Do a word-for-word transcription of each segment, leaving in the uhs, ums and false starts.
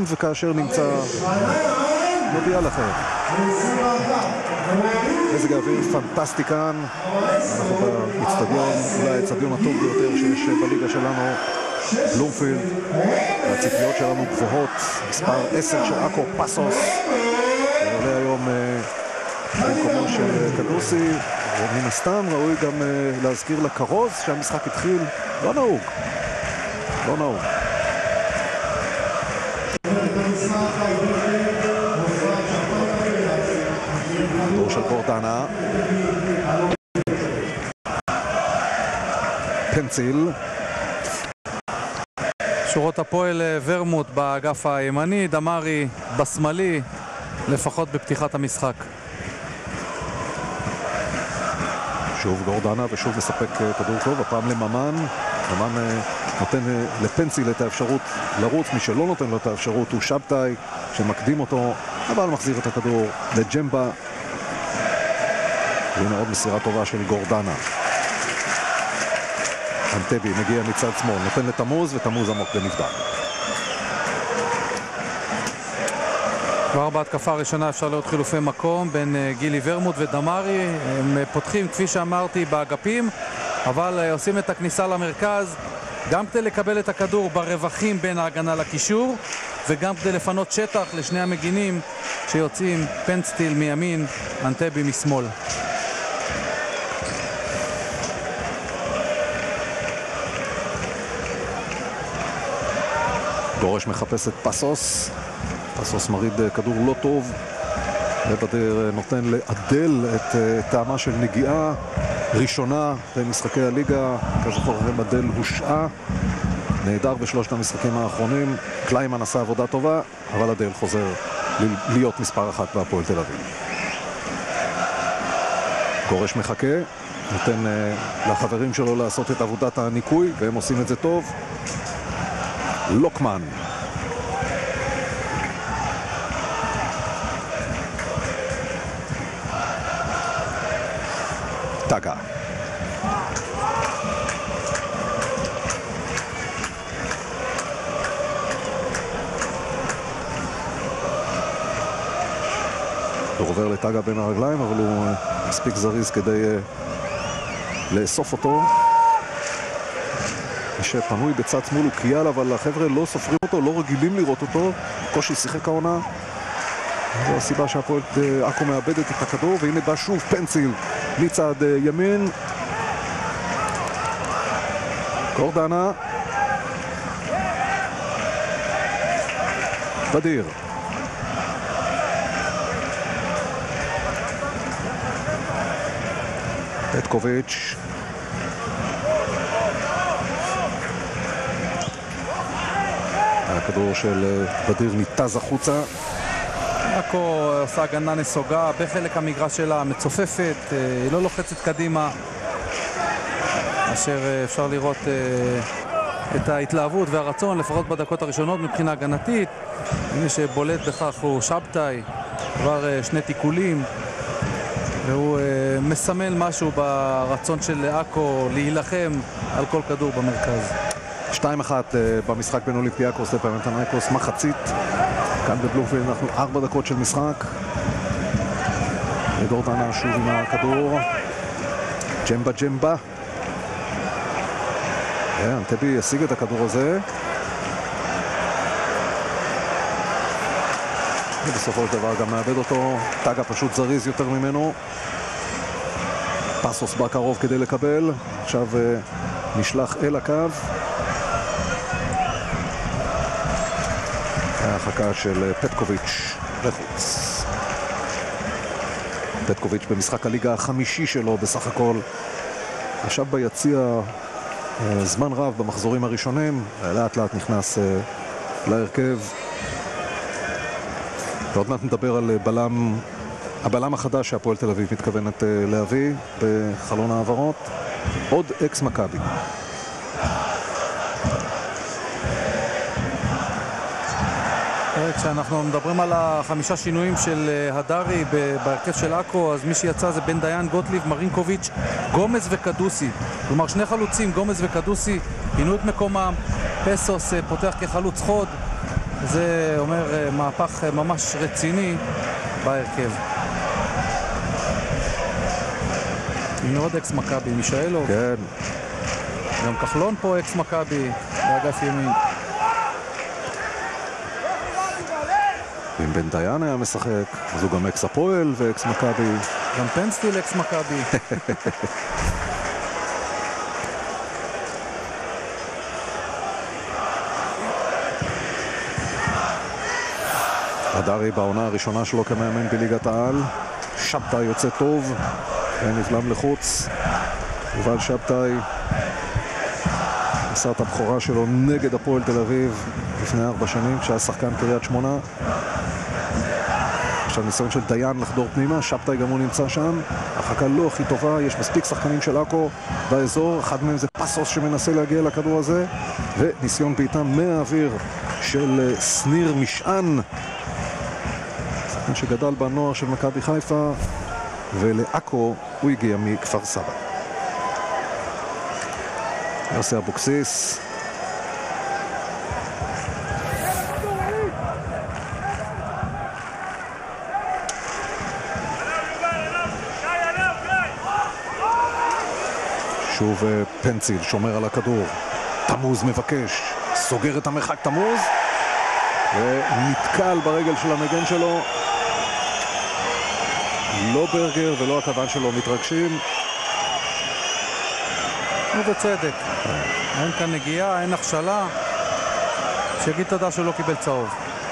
וכאשר נמצא מודיע לכם. מזג האוויר פנטסטי כאן, אנחנו באצטדיון, אולי האצטדיון הטוב ביותר שיש בליגה שלנו, בלומפילד. הציפיות שלנו גבוהות, מספר עשר של עכו פסוס שעולה היום במקומו של קדוסי, ומן הסתם ראוי גם להזכיר לקרוז שהמשחק התחיל. לא נהוג, לא נהוג. דור של גורדנה, פנציל, שורות הפועל ורמוט באגף הימני, דמרי בשמאלי, לפחות בפתיחת המשחק. שוב גורדנה ושוב מספק כדור טוב, הפעם לממן. ממן נותן לפנציל את האפשרות לרוץ, מי שלא נותן לו את האפשרות הוא שבתאי שמקדים אותו, אבל מחזיר את הכדור לג'מבה. והנה עוד מסירה טובה של גורדנה. אנטבי מגיע מצד שמאל, נותן לתמוז, ותמוז עמוק ונבדק. כבר בהתקפה הראשונה אפשר לראות חילופי מקום בין גילי ורמוט ודמרי. הם פותחים, כפי שאמרתי, באגפים, אבל עושים את הכניסה למרכז גם כדי לקבל את הכדור ברווחים בין ההגנה לקישור, וגם כדי לפנות שטח לשני המגינים שיוצאים, פנסטיל מימין, אנטבי משמאל. דורש מחפש את פסוס, פסוס מריד כדור לא טוב, ובדר נותן לעדל את טעמה של נגיעה ראשונה במשחקי הליגה. כזכור לכם, עדל הושעה, נהדר בשלושת המשחקים האחרונים. קליימן עשה עבודה טובה, אבל עדל חוזר להיות מספר אחת בהפועל תל אביב. גורש מחכה, נותן לחברים שלו לעשות את עבודת הניקוי, והם עושים את זה טוב. לוקמן, טגה, הוא עובר לטגה בין הרגליים, אבל הוא מספיק זריז כדי לאסוף אותו. שפנוי בצד שמאל הוא קייל, אבל החבר'ה לא סופרים אותו, לא רגילים לראות אותו. קושי שיחק העונה. זו הסיבה שהפועל עכו מאבדת את הכדור, והנה בא שוב פנציל מצד ימין. גורדנה, בדיר, פטקוביץ', הכדור של בדיר ניתז החוצה. עכו עושה הגנה נסוגה בחלק המגרש שלה, מצופפת, היא לא לוחצת קדימה, אשר אפשר לראות את ההתלהבות והרצון לפחות בדקות הראשונות מבחינה הגנתית. מי שבולט בכך הוא שבתאי, כבר שני תיקולים, והוא מסמל משהו ברצון של עכו להילחם על כל כדור במרכז. שתיים אחת במשחק בין אולימפיאקוס לפנתנייקוס, מחצית. כאן בבלומפילד אנחנו ארבע דקות של משחק. גורדנה שוב עם הכדור. ג'מבה ג'מבה. אנטבי ישיג את הכדור הזה. ובסופו של דבר גם מאבד אותו. טגה פשוט זריז יותר ממנו. פסוס בא קרוב כדי לקבל. עכשיו נשלח אל הקו. ההרחקה של פטקוביץ' לחוץ. פטקוביץ' במשחק הליגה החמישי שלו בסך הכל. ישב ביציע זמן רב במחזורים הראשונים, לאט לאט נכנס להרכב. ועוד מעט נדבר על בלם, הבלם החדש שהפועל תל אביב מתכוונת להביא בחלון העברות. עוד אקס מכבי. כשאנחנו מדברים על החמישה שינויים של הדרי בהרכב של עכו, אז מי שיצא זה בן דיין, גוטליב, מרינקוביץ', גומז וקדוסי. כלומר שני חלוצים, גומז וקדוסי, פינו את מקומם. פסוס פותח כחלוץ חוד, זה אומר מהפך ממש רציני בהרכב. הנה עוד אקס מכבי, מישאלוב. כן. גם כחלון פה אקס מכבי, באגף ימין. אם בן דיין היה משחק, אז הוא גם אקס הפועל ואקס מכבי. גם פנסטיל אקס מכבי. הדרי בעונה הראשונה שלו כמאמן בליגת העל. שבתאי יוצא טוב, ונבלם לחוץ. יובל שבתאי עשה את הבכורה שלו נגד הפועל תל אביב לפני ארבע שנים, כשהיה שחקן קריית שמונה. עכשיו ניסיון של דיין לחדור פנימה, שבתאי גם הוא נמצא שם. החכה לא הכי טובה, יש מספיק שחקנים של אקו באזור, אחד מהם זה פסוס שמנסה להגיע לכדור הזה, וניסיון בעיטה מהאוויר של סניר משען, שחקן שגדל בנוער של מכבי חיפה, ולאקו הוא הגיע מכפר סבא. יוסי אבוקסיס, שוב פנציל שומר על הכדור, תמוז מבקש, סוגר את המרחק תמוז ונתקל ברגל של המגן שלו. לא ברגר ולא הכוון שלו מתרגשים, ובצדק. אין כאן נגיעה, אין הכשלה. שיגיד תודה שלא קיבל צהוב.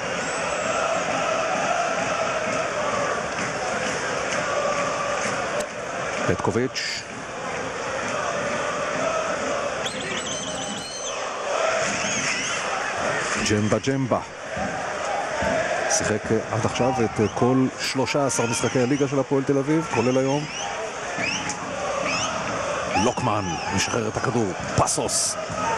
פטקוביץ', ג'מבה ג'מבה שיחק עד עכשיו את כל שלושה עשר משחקי הליגה של הפועל תל אביב, כולל היום. לוקמן משחרר את הכדור, פסוס.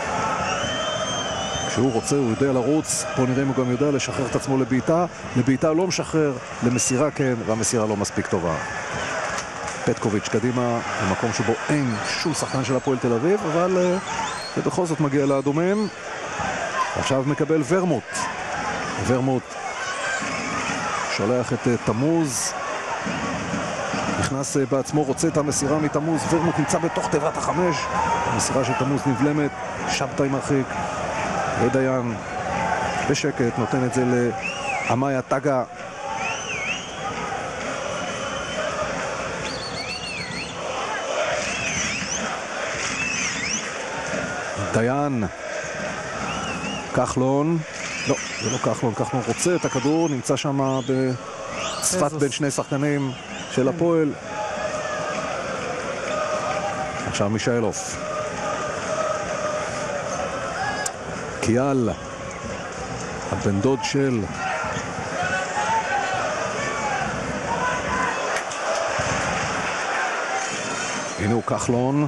כשהוא רוצה הוא יודע לרוץ, פה נראה אם הוא גם יודע לשחרר את עצמו לבעיטה. לבעיטה לא משחרר, למסירה כן, והמסירה לא מספיק טובה. פטקוביץ' קדימה, במקום שבו אין שום שחקן של הפועל תל אביב, אבל זה בכל זאת מגיע לאדומן. עכשיו מקבל ורמוט. ורמוט שולח את תמוז, נכנס בעצמו, רוצה את המסירה מתמוז. ורמוט נמצא בתוך תיבת החמש, המסירה של תמוז נבלמת, שבתאי מרחיק, ודיין בשקט נותן את זה לאמיה טגה. דיין, כחלון, לא, זה לא כחלון, כחלון רוצה את הכדור, נמצא שם בצפת בין שני שחקנים של הפועל. עכשיו מישאלוב, קיאל, הבן דוד של הנה הוא כחלון.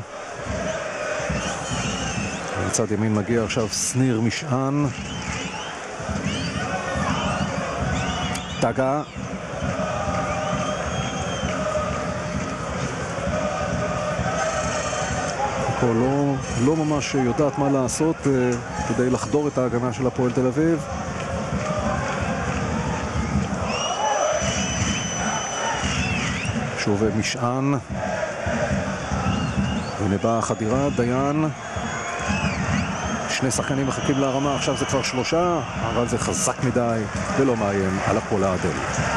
מצד ימין מגיע עכשיו סניר משען. טגה. פה לא, לא ממש יודעת מה לעשות uh, כדי לחדור את ההגנה של הפועל תל אביב. שוב משען. הנה באה החדירה, דיין. שני שחקנים מחכים להרמה, עכשיו זה כבר שלושה, אבל זה חזק מדי ולא מאיים על הפועל העדל.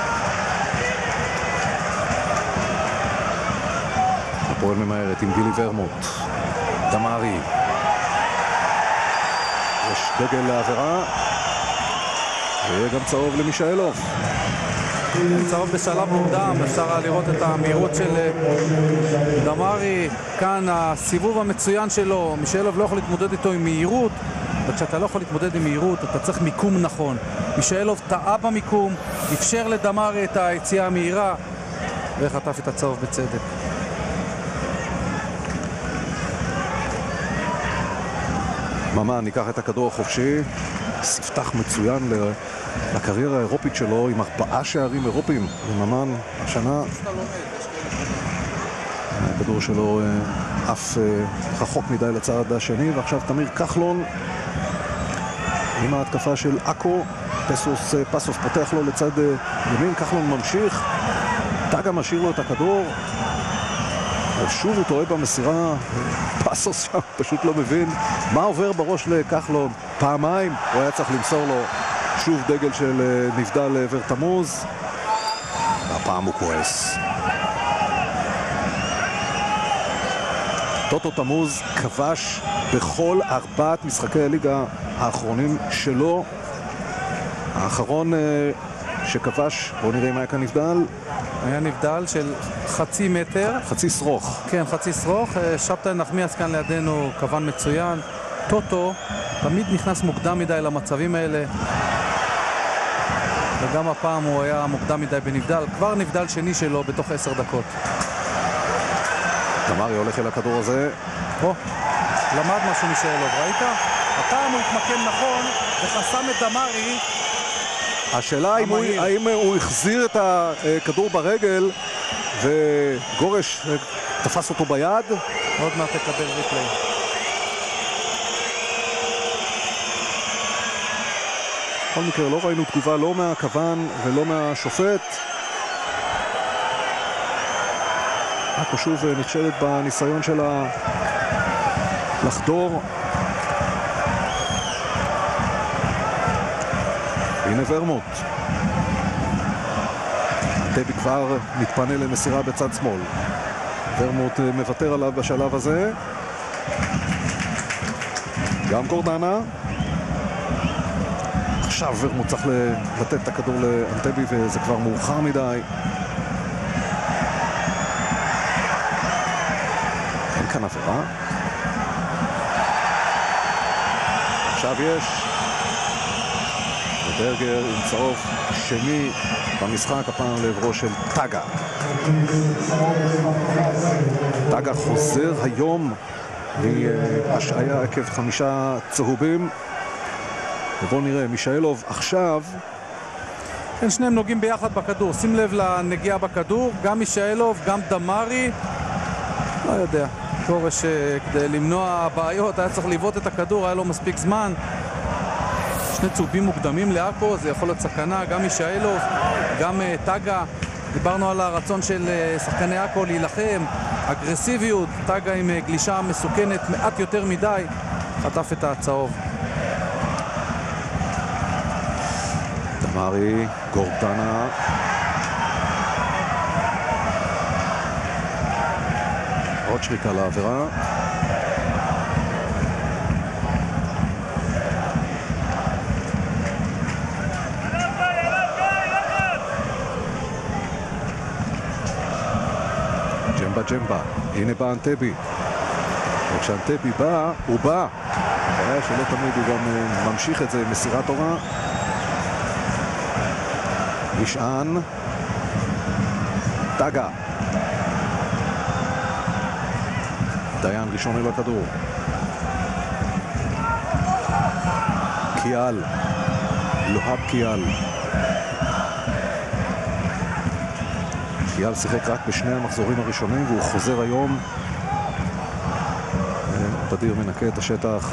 הפועל ממהרת עם גילי ורמוט. דמרי. יש דגל לעבירה, ויהיה גם צהוב למישאלוב. צהוב בשלב מוקדם, אפשר לראות את המהירות של דמרי. כאן הסיבוב המצוין שלו, מישאלוב לא יכול להתמודד איתו עם מהירות, וכשאתה לא יכול להתמודד עם מהירות אתה צריך מיקום נכון. מישאלוב טעה במיקום, אפשר לדמרי את היציאה המהירה וחטף את הצהוב בצדק. ממן ניקח את הכדור החופשי, ספתח מצוין לקריירה האירופית שלו עם ארבעה שערים אירופיים וממן השנה. הכדור שלו אף רחוק מדי לצד השני, ועכשיו תמיר כחלון עם ההתקפה של אקו. פסוס, פסוס פותח לו לצד ימין, כחלון ממשיך, טאגה משאיר לו את הכדור, ושוב הוא טועה במסירה. פסוס שם פשוט לא מבין מה עובר בראש לכחלון. פעמיים הוא היה צריך למסור לו. שוב דגל של נבדל לעבר תמוז, והפעם הוא כועס. טוטו תמוז כבש בכל ארבעת משחקי הליגה האחרונים שלו. האחרון שכבש, בואו נראה אם היה כאן נבדל. היה נבדל של חצי מטר. חצי שרוך. כן, חצי שרוך. שבתאי נחמיאס כאן לידינו, כוון מצוין. טוטו תמיד נכנס מוקדם מדי למצבים האלה. וגם הפעם הוא היה מוקדם מדי בנבדל. כבר נבדל שני שלו בתוך עשר דקות. דמרי הולך אל הכדור הזה. או, למד משהו משאלוב, ראית? הפעם הוא התמקם נכון וחסם את דמרי. השאלה אם הוא, האם הוא החזיר את הכדור ברגל וגורש תפס אותו ביד. עוד מעט תקבל ריפלי. בכל מקרה לא ראינו תגובה לא מהכוון ולא מהשופט. אקו שוב נכשלת בניסיון שלה לחדור. הנה ורמוט. טבי כבר מתפנה למסירה בצד שמאל. ורמוט מוותר עליו בשלב הזה. גם גורדנה. עכשיו ורמוט צריך לתת את הכדור לאנטבי וזה כבר מאוחר מדי. אין כאן עבירה. עכשיו יש. ברגר עם צהוב שני במשחק, הפעם לעברו של טאגה. טאגה חוזר היום מהשעיה עקב חמישה צהובים. ובואו נראה, מישאלוב עכשיו. כן, שניהם נוגעים ביחד בכדור. שים לב לנגיעה בכדור, גם מישאלוב, גם דמרי. לא יודע, גורש כדי למנוע בעיות היה צריך לבעוט את הכדור, היה לו מספיק זמן. שני צהובים מוקדמים לאקו, זה יכול להיות סכנה, גם מישאלוב, גם uh, טאגה. דיברנו על הרצון של uh, שחקני אקו להילחם, אגרסיביות, טאגה עם uh, גלישה מסוכנת מעט יותר מדי, חטף את הצהוב. דמרי, גורדנה. עוד שריקה לעבירה. ג'מבה ג'מבה, הנה בא אנטבי. וכשאנטבי בא, הוא בא. היה שלא תמיד הוא גם ממשיך את זה, מסירה טובה. נשען. טאגה. דיין ראשון אל הכדור. קיאל. לוהב קיאל. קיאל שיחק רק בשני המחזורים הראשונים והוא חוזר היום. בדיר מנקה את השטח.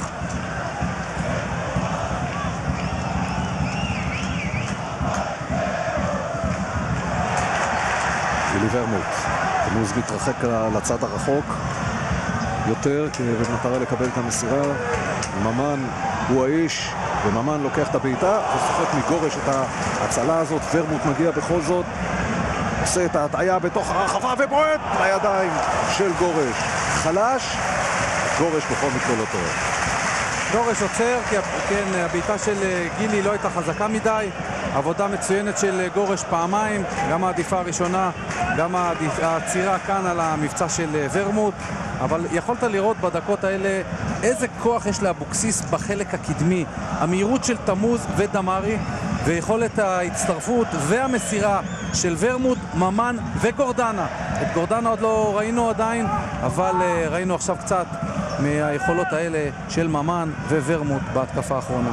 גילי ורמוט. תמוז מתרחק לצד הרחוק יותר במטרה לקבל את המסירה. ממן הוא האיש וממן לוקח את הבעיטה ושוחק מגורש את ההצלה הזאת. ורמוט מגיע בכל זאת, עושה את ההטעיה בתוך הרחבה ובועט לידיים של גורש. חלש, גורש בכל מקרה לא טועה. גורש עוצר, כי כן, הבעיטה של גילי לא הייתה חזקה מדי. עבודה מצוינת של גורש פעמיים, גם העדיפה הראשונה, גם העצירה כאן על המבצע של ורמוט. אבל יכולת לראות בדקות האלה איזה כוח יש לאבוקסיס בחלק הקדמי. המהירות של תמוז ודמרי, ויכולת ההצטרפות והמסירה של ורמוט, ממן וגורדנה. את גורדנה עוד לא ראינו עדיין, אבל ראינו עכשיו קצת מהיכולות האלה של ממן וורמוט בהתקפה האחרונה.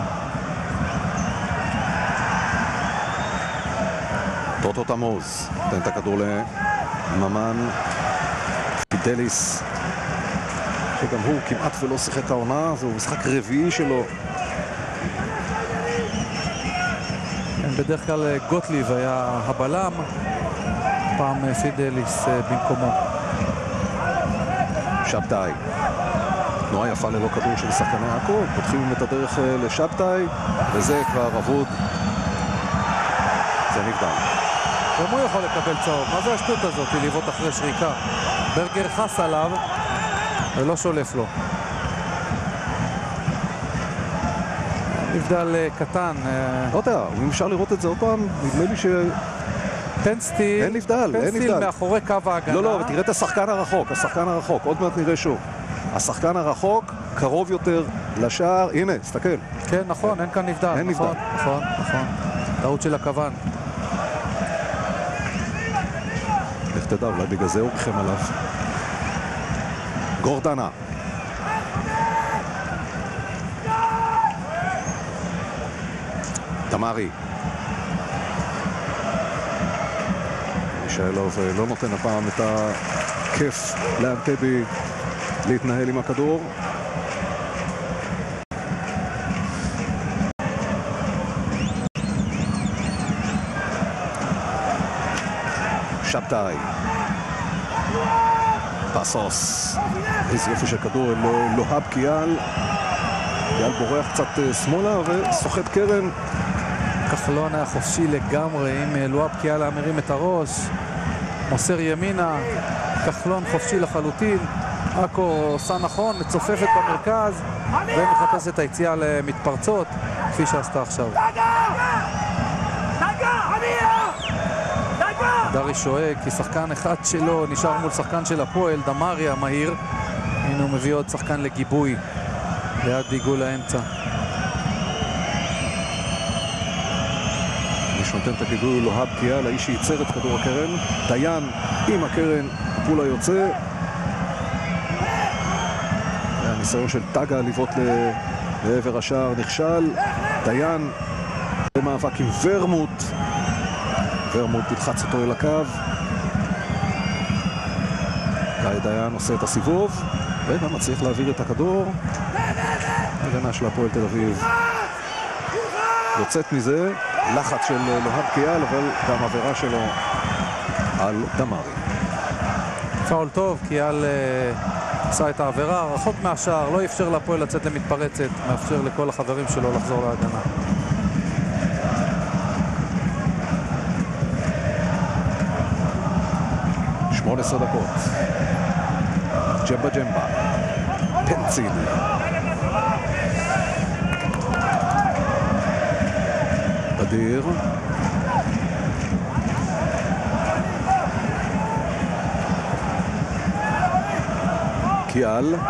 טוטו תמוז נותן את הכדור לממן. פידליס, שגם הוא כמעט ולא שיחק העונה, זהו משחק רביעי שלו בדרך כלל גוטליב היה הבלם, פעם פידליס במקומו. שבתאי. תנועה יפה ללא כדור של שחקני עכו, פותחים את הדרך לשבתאי, וזה כבר אבוד. זה נבדל. גם הוא יכול לקבל צהוב. מה זה השטות הזאת? לבעוט אחרי שריקה. ברגר חס עליו ולא שולף לו. נבדל קטן. לא יודע, אם אפשר לראות את זה עוד פעם, נדמה לי ש... פנסטיל. אין נבדל, אין נבדל. פנסטיל מאחורי קו ההגנה. לא, לא, תראה את השחקן הרחוק, השחקן הרחוק. עוד מעט נראה שוב. השחקן הרחוק קרוב יותר לשער. הנה, תסתכל. כן, נכון, אין כאן נבדל. אין נכון, נבדל. נכון, נכון. טעות של הכוון. איך תדע, אולי בגלל זה הוא רחם עליו. גורדנה. תמרי. מישאלוב לא נותן הפעם את הכיף לאנטבי להתנהל עם הכדור. שבתאי. פסוס. איזה יופי של כדור לא הב קיאל. קיאל בורח קצת שמאלה וסוחט קרן. כחלון היה חופשי לגמרי עם לואב קיאל המרים את הראש. מוסר ימינה. כחלון חופשי לחלוטין. עכו עושה נכון, מצופפת במרכז ומחפש את היציאה למתפרצות כפי שעשתה עכשיו. דרי שואג כי שחקן אחד שלו נשאר מול שחקן של הפועל, דמרי המהיר. הנה הוא מביא עוד שחקן לגיבוי ליד עיגול האמצע. מי שנותן את הגיבוי הוא לוהב קיאל, האיש שייצר את כדור הקרן. דיין עם הקרן, הפול היוצא. הניסיון של טאגה לבעוט לעבר השער נכשל. דיין במאבק עם ורמוט. ורמוט תלחץ אותו אל הקו. גיא דיין עושה את הסיבוב וגם מצליח להעביר את הכדור. הגנה של הפועל תל אביב יוצאת מזה. לחץ של לוהב קיאל, אבל גם עבירה שלו על דמרי. פאול טוב, קיאל עשה את העבירה רחוק מהשער, לא אפשר לפועל לצאת למתפרצת, מאפשר לכל החברים שלו לחזור להגנה. שמונה עשרה דקות. ג'מבה ג'מבה. פנציל. בדיר. קיאל.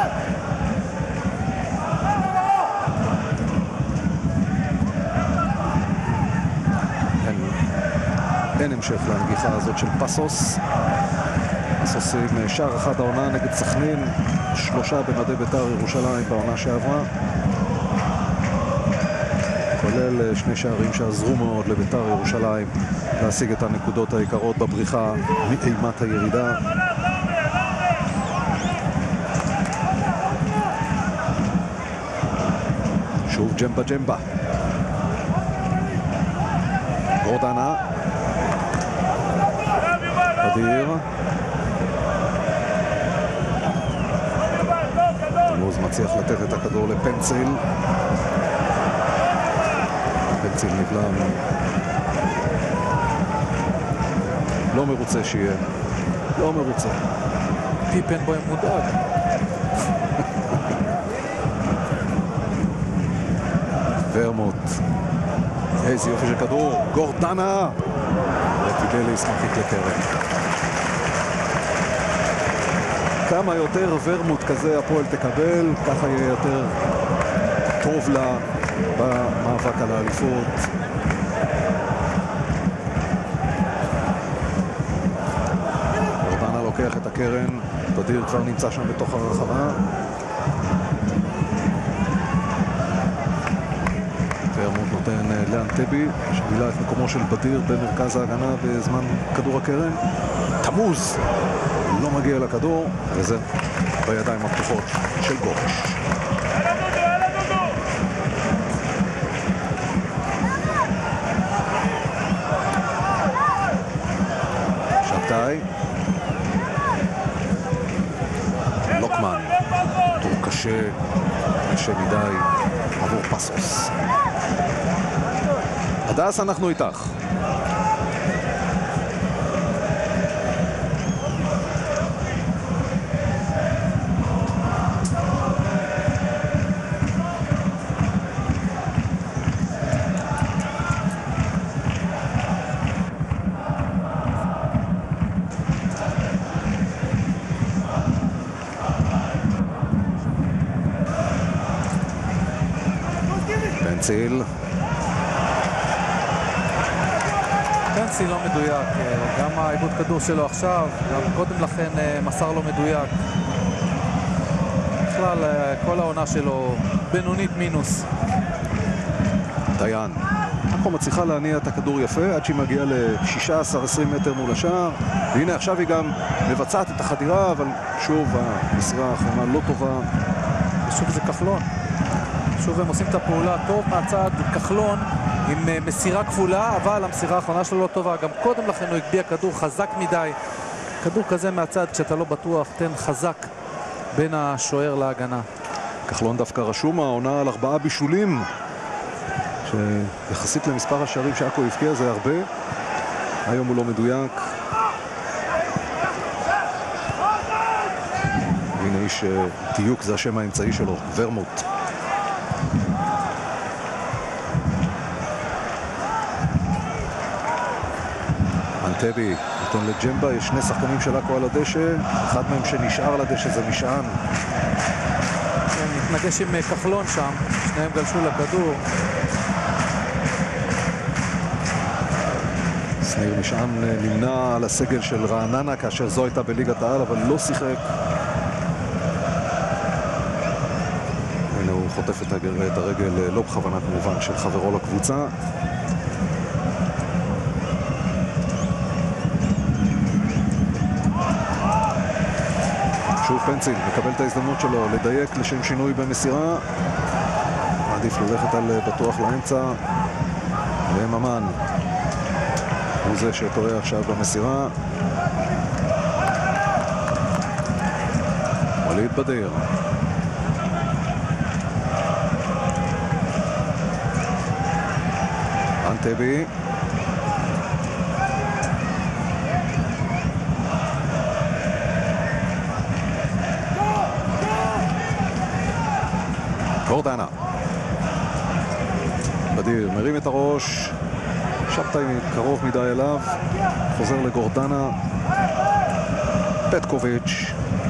אין, אין המשך לנגיחה הזאת של פסוס. פסוס עם שער אחד העונה נגד סכנין, שלושה במדי בית"ר ירושלים בעונה שעברה, כולל שני שערים שעזרו מאוד לבית"ר ירושלים להשיג את הנקודות העיקרות בבריחה מאימת הירידה. שוב ג'מבה ג'מבה. גורדנה. אדיר. תמוז מצליח לתת את הכדור לפנציל. פנציל נבלם. לא מרוצה שיהיה. לא מרוצה. פיפן בו מודאג. ורמוט. איזה יופי של כדור. גורדנה. ופידליס מרחיק לקרן. כמה יותר ורמוט כזה הפועל תקבל, ככה יהיה יותר טוב לה במאבק על האליפות. גורדנה לוקח את הקרן, בדיר כבר נמצא שם בתוך הרחבה. ורמוט נותן לאנטבי, שבילה את מקומו של בדיר במרכז ההגנה בזמן כדור הקרן. תמוז לא מגיע לכדור, וזה בידיים הפתוחות של גורש. קשה, קשה מדי עבור פסוס. הדס, אנחנו איתך. פנציל. פנציל לא מדויק, גם העיבוד כדור שלו עכשיו, גם קודם לכן מסר לא מדויק. בכלל כל העונה שלו בינונית מינוס. דיין. עכו מצליחה להניע את הכדור יפה עד שהיא מגיעה ל-שישה עשר עשרים מטר מול השער, והנה עכשיו היא גם מבצעת את החדירה, אבל שוב המסירה האחרונה לא טובה. ושוב זה כחלון. שוב הם עושים את הפעולה טוב מהצד, כחלון עם מסירה כפולה, אבל המסירה האחרונה שלו לא טובה. גם קודם לכן הוא הגביע כדור חזק מדי. כדור כזה מהצד, כשאתה לא בטוח, תן חזק בין השוער להגנה. כחלון דווקא רשום העונה על ארבעה בישולים, שיחסית למספר השערים שעכו הבקיע זה הרבה. היום הוא לא מדויק. והנה איש דיוק, זה השם האמצעי שלו, ורמוט. אנטבי נותן לג'מבה, יש שני שחקנים של עכו על הדשא, אחד מהם שנשאר על הדשא זה משען. כן, מתנגש עם כחלון שם, שניהם גלשו לכדור. שניר משען נמנע על הסגל של רעננה כאשר זו הייתה בליגת העל, אבל לא שיחק. הנה הוא חוטף את הרגל, לא בכוונה כמובן, של חברו לקבוצה. שוב פנציל מקבל את ההזדמנות שלו לדייק לשם שינוי במסירה, עדיף ללכת על בטוח לאמצע, וממן הוא זה שטועה עכשיו במסירה. וליד בדיר, אנטבי, גורדנה. בדיר מרים את הראש, שבתאי קרוב מדי אליו, חוזר לגורדנה. פטקוביץ'.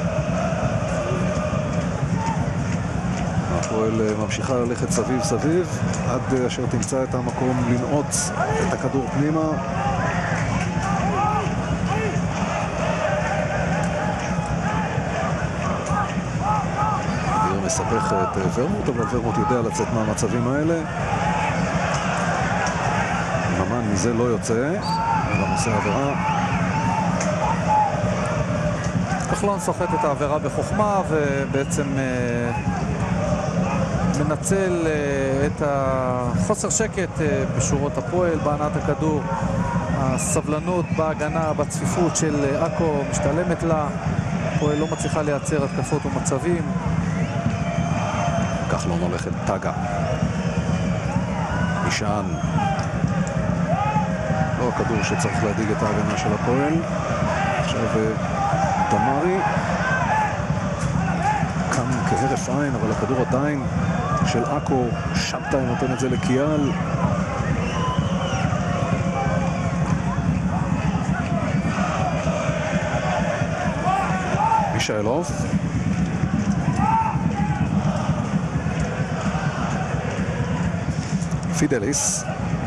הפועל ממשיכה ללכת סביב סביב עד אשר תמצא את המקום לנעוץ את הכדור פנימה. מספך את ורמוט, אבל ורמוט יודע לצאת מהמצבים האלה. ממן מזה לא יוצא, אבל עושה עבירה. כחלון סוחט את העבירה בחוכמה ובעצם אה, מנצל אה, את החוסר שקט אה, בשורות הפועל בהנעת הכדור. הסבלנות בהגנה, בצפיפות של עכו משתלמת לה. הפועל לא מצליחה לייצר התקפות ומצבים. כחלון הולך אל טגה. משען. לא הכדור שצריך להדיג את ההגנה של הפועל. עכשיו דמרי. קם כהרף עין, אבל הכדור עדיין של עכו. שבתאי נותן את זה לקיאל. מישאלוב. פידליס.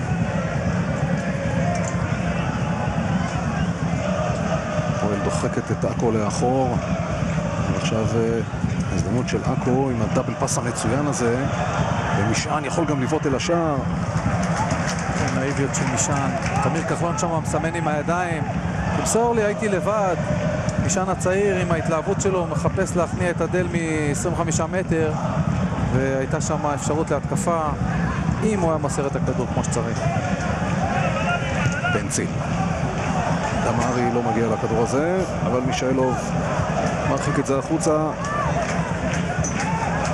פועל דוחקת את עכו לאחור. ועכשיו ההזדמנות של עכו עם הדאבל פס המצוין הזה. ומשען יכול גם לבעוט אל השער. נאיביות של משען. תמיר כחלון שם מסמן עם הידיים. תמסור לי, הייתי לבד. משען הצעיר עם ההתלהבות שלו מחפש להכניע את הדל מ-עשרים וחמישה מטר. והייתה שם אפשרות להתקפה. אם הוא היה מוסר את הכדור כמו שצריך. פנציל. דמרי לא מגיע לכדור הזה, אבל מישאלוב מרחיק את זה החוצה.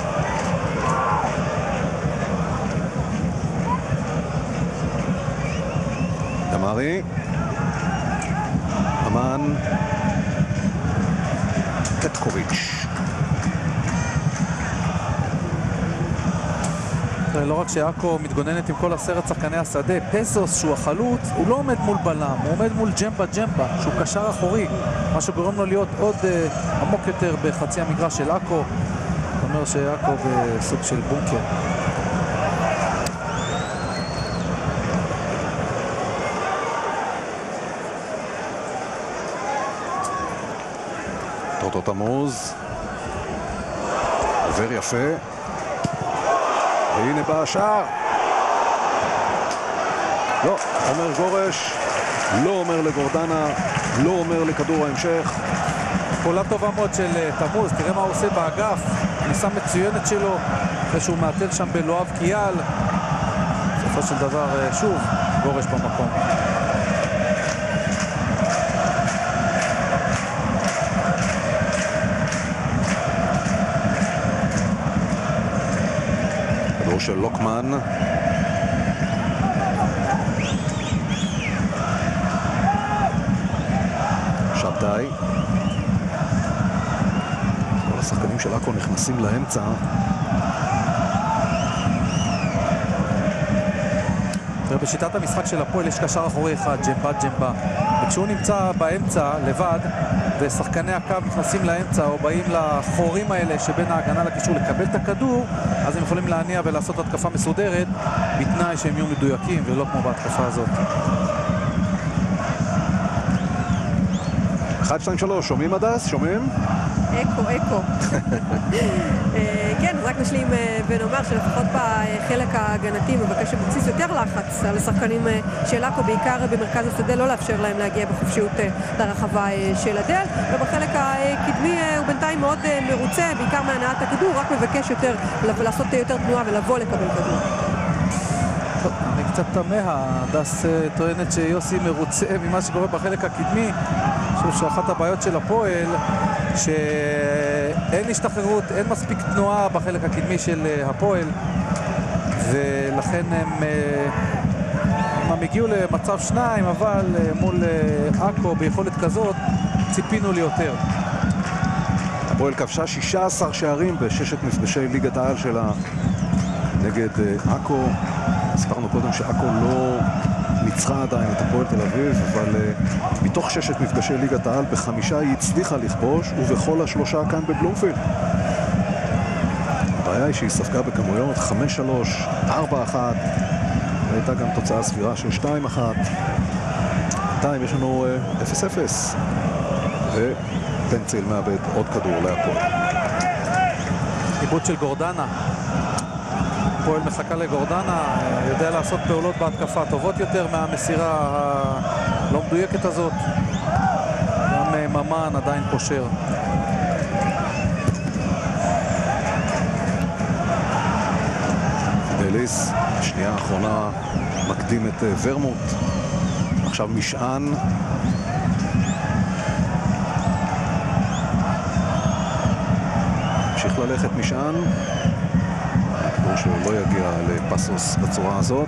תמרי. אמן. פטקוביץ'. לא רק שעכו מתגוננת עם כל עשרת שחקני השדה, פסוס שהוא החלוץ, הוא לא עומד מול בלם, הוא עומד מול ג'מבה ג'מבה, שהוא קשר אחורי, מה שגורם לו להיות עוד uh, עמוק יותר בחצי המגרש של עכו. זאת אומרת שעכו בסוג של בונקר. טוטו תמוז עובר יפה, והנה בא השער. לא, אומר גורש, לא אומר לגורדנה, לא אומר לכדור ההמשך. פעולה טובה מאוד של תמוז, תראה מה הוא עושה באגף, כניסה מצוינת שלו אחרי שהוא מעטל שם בלואב קייל. בסופו של דבר שוב גורש במקום. כדור של לוקמן, שבתאי. כל השחקנים של עכו נכנסים לאמצע. בשיטת המשחק של הפועל יש קשר אחורי אחד, ג'מבה ג'מבה, וכשהוא נמצא באמצע לבד ושחקני הקו נכנסים לאמצע או באים לחורים האלה שבין ההגנה לקישור לקבל את הכדור, אז הם יכולים להניע ולעשות התקפה מסודרת בתנאי שהם יהיו מדויקים ולא כמו בהתקפה הזאת. אחת, שתיים, שלוש, שומעים הדס? שומעים? אקו, אקו. כן, רק נשלים ונאמר שלפחות בחלק ההגנתי מבקש אבוקסיס יותר לחץ על השחקנים של עכו, בעיקר במרכז השדה, לא לאפשר להם להגיע בחופשיות לרחבה של הדל, ובחלק הקדמי הוא בינתיים מאוד מרוצה, בעיקר מהנעת הכדור, רק מבקש יותר לעשות יותר תנועה ולבוא לקבל כדור. אני קצת תמה, הדס טוענת שיוסי מרוצה ממה שקורה בחלק הקדמי. אני חושב שאחת הבעיות של הפועל שאין השתחררות, אין מספיק תנועה בחלק הקדמי של הפועל, ולכן הם, הם הגיעו למצב שניים, אבל מול עכו ביכולת כזאת ציפינו ליותר. הפועל כבשה שישה עשר שערים בששת מפגשי ליגת העל שלה נגד עכו. הספרנו קודם שעכו לא ניצחה עדיין את הפועל תל אביב, אבל uh, מתוך ששת מפגשי ליגת העל בחמישה היא הצליחה לכבוש, ובכל השלושה כאן בבלומפילד. הבעיה היא שהיא ספגה בכמויות חמש שלוש, ארבע אחת, והייתה גם תוצאה סבירה של שתיים אחת. בינתיים יש לנו אפס אפס, ופנציל מאבד עוד כדור להפועל. עיבוד של גורדנה. הפועל מחכה לגורדנה, יודע לעשות פעולות בהתקפה טובות יותר מהמסירה הלא מדויקת הזאת. גם ממן עדיין פושר. פידליס, שנייה האחרונה מקדים את ורמוט. עכשיו משען. המשיך ללכת משען. שהוא לא יגיע לפסוס בצורה הזאת.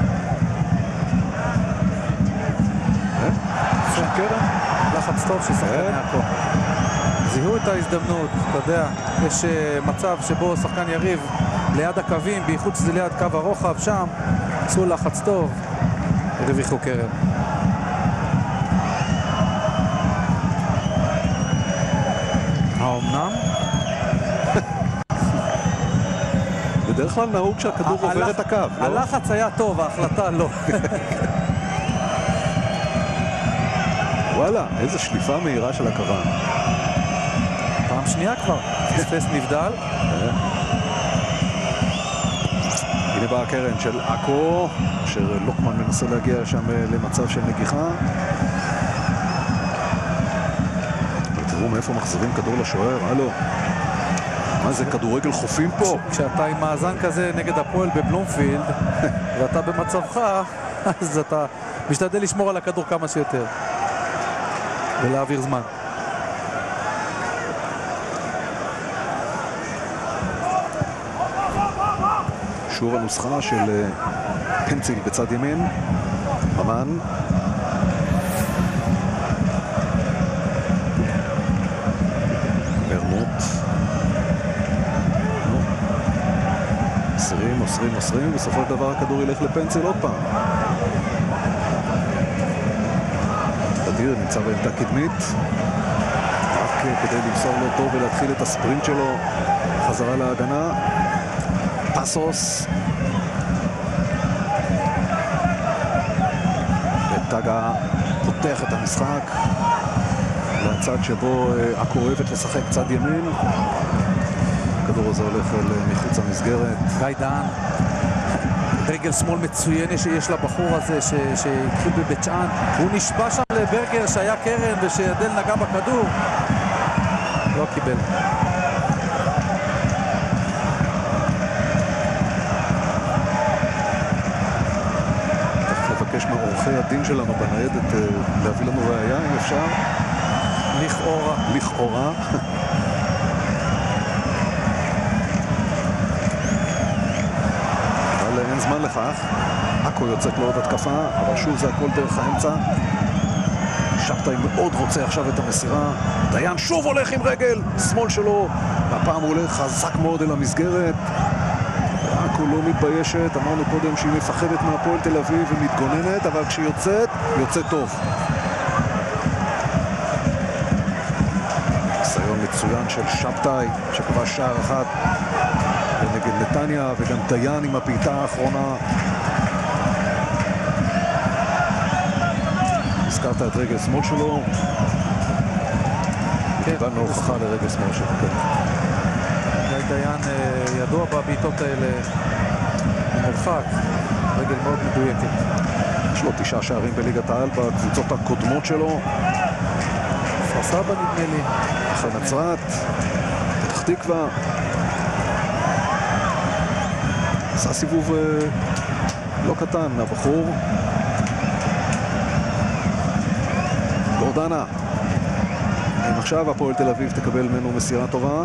קרן, לחץ טוב ששחקן עכו. זיהו את ההזדמנות, אתה יודע, יש מצב שבו שחקן יריב ליד הקווים, בייחוד שזה ליד קו הרוחב שם, עשו לחץ טוב, הרוויחו קרן. האומנם? בדרך כלל נהוג שהכדור עובר את הקו, לא? הלחץ היה טוב, ההחלטה לא. וואלה, איזו שליפה מהירה של הקרן. פעם שנייה כבר, פספס נבדל. הנה באה הקרן של עכו, אשר לוקמן מנסה להגיע שם למצב של נגיחה. ותראו מאיפה מחזירים כדור לשוער, הלו. מה זה, כדורגל חופים פה? כשאתה עם מאזן כזה נגד הפועל בבלומפילד ואתה במצבך, אז אתה משתדל לשמור על הכדור כמה שיותר ולהעביר זמן. שוב הנוסחה של פנציל בצד ימין, ממן מוסרים, מוסרים, מוסרים, בסופו של דבר הכדור ילך לפנציל עוד פעם. אדיר נמצא בעמדה קדמית, רק כדי למסור לו טוב ולהתחיל את הספרינט שלו חזרה להגנה. פסוס וטגה פותח את המשחק לצד שבו אקו אוהבת לשחק צד ימין. הכדור הזה הולך אל מחוץ המסגרת. גיא דהן, רגל שמאל מצוין שיש לבחור הזה שהתחיל בבית שאן. הוא נשבע שם לברגר שהיה קרן ושידל נגע בכדור, לא קיבל. תכף לבקש מעורכי הדין שלנו בניידת להביא לנו ראייה אם אפשר. לכאורה. לכאורה. אין זמן לכך. אקו יוצאת לעוד התקפה, אבל שוב זה הכל דרך האמצע. שבתאי מאוד רוצה עכשיו את המסירה. דיין שוב הולך עם רגל שמאל שלו, והפעם הוא הולך חזק מאוד אל המסגרת. אקו לא מתביישת, אמרנו קודם שהיא מפחדת מהפועל תל אביב ומתגוננת, אבל כשהיא יוצאת, יוצאת טוב. ניסיון מצוין של שבתאי שכבש שער אחת נגד נתניה, וגם דיין עם הבעיטה האחרונה. הזכרת את רגל שמאל שלו, קיבלנו הוכחה לרגל שמאל שלו. גיא דיין ידוע בבעיטות האלה ממרחק, רגל מאוד מדויקת. יש לו תשעה שערים בליגת העל בקבוצות הקודמות שלו. כפר סבא נדמה לי, אחרי נצרת, פתח תקווה. עשה סיבוב אה, לא קטן מהבחור. גורדנה. אם עכשיו הפועל תל אביב תקבל ממנו מסירה טובה.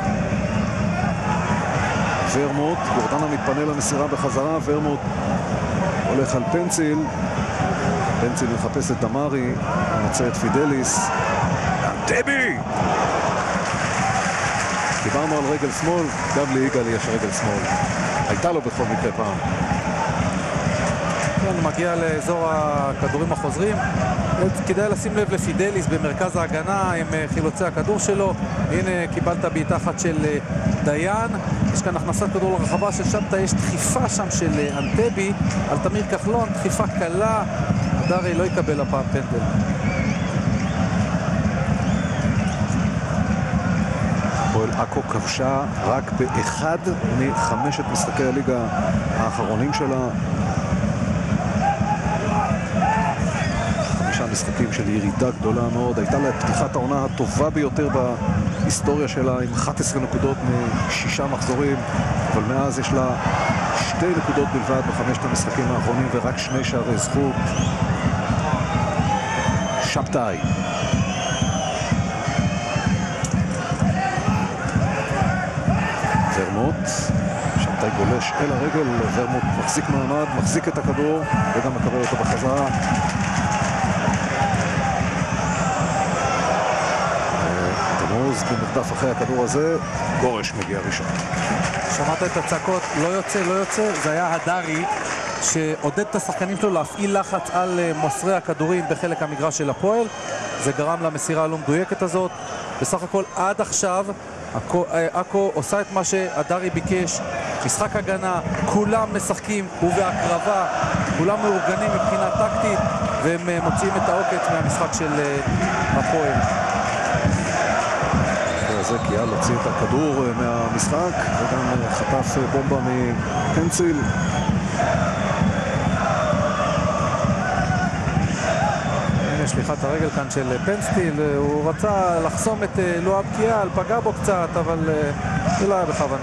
ורמוט, גורדנה מתפנה למסירה בחזרה, ורמוט הולך על פנציל. פנציל מחפש את דמרי, מוצא את פידליס. דבי! דיברנו על רגל שמאל, גם ליגאל יש רגל שמאל. הייתה לו בכל מקרה פעם. כן, מגיע לאזור הכדורים החוזרים. כדאי לשים לב לפידליס במרכז ההגנה עם חילוצי הכדור שלו. הנה קיבלת בעיטה אחת של דיין. יש כאן הכנסת כדור לרחבה של שבתאי, יש דחיפה שם של אנטבי על תמיר כחלון, דחיפה קלה. דרי לא יקבל הפעם פנדל. הפועל עכו כבשה רק באחד מחמשת משחקי הליגה האחרונים שלה. חמישה משחקים של ירידה גדולה מאוד. הייתה לה פתיחת העונה הטובה ביותר בהיסטוריה שלה עם אחת עשרה נקודות משישה מחזורים, אבל מאז יש לה שתי נקודות בלבד בחמשת המשחקים האחרונים ורק שני שערי זכות. שבתאי ורמוט, שבתאי גולש אל הרגל, ורמוט מחזיק מעמד, מחזיק את הכדור וגם מקבל אותו בחזרה. תמוז במרדף אחרי הכדור הזה, גורש מגיע ראשון. שמעת את הצעקות, לא יוצא, לא יוצא, זה היה הדרי שעודד את השחקנים שלו להפעיל לחץ על מוסרי הכדורים בחלק המגרש של הפועל. זה גרם למסירה הלא מדויקת הזאת. בסך הכל עד עכשיו עכו עושה את מה שהדרי ביקש, משחק הגנה, כולם משחקים ובהקרבה, כולם מאורגנים מבחינה טקטית, והם מוציאים את העוקץ מהמשחק של הפועל. זה קיאל הוציא את הכדור מהמשחק וגם חטף בומבה מפנציל. שליחת הרגל כאן של פנסטיל, הוא רצה לחסום את לואב קיאל, פגע בו קצת, אבל זה לא היה בכוונה.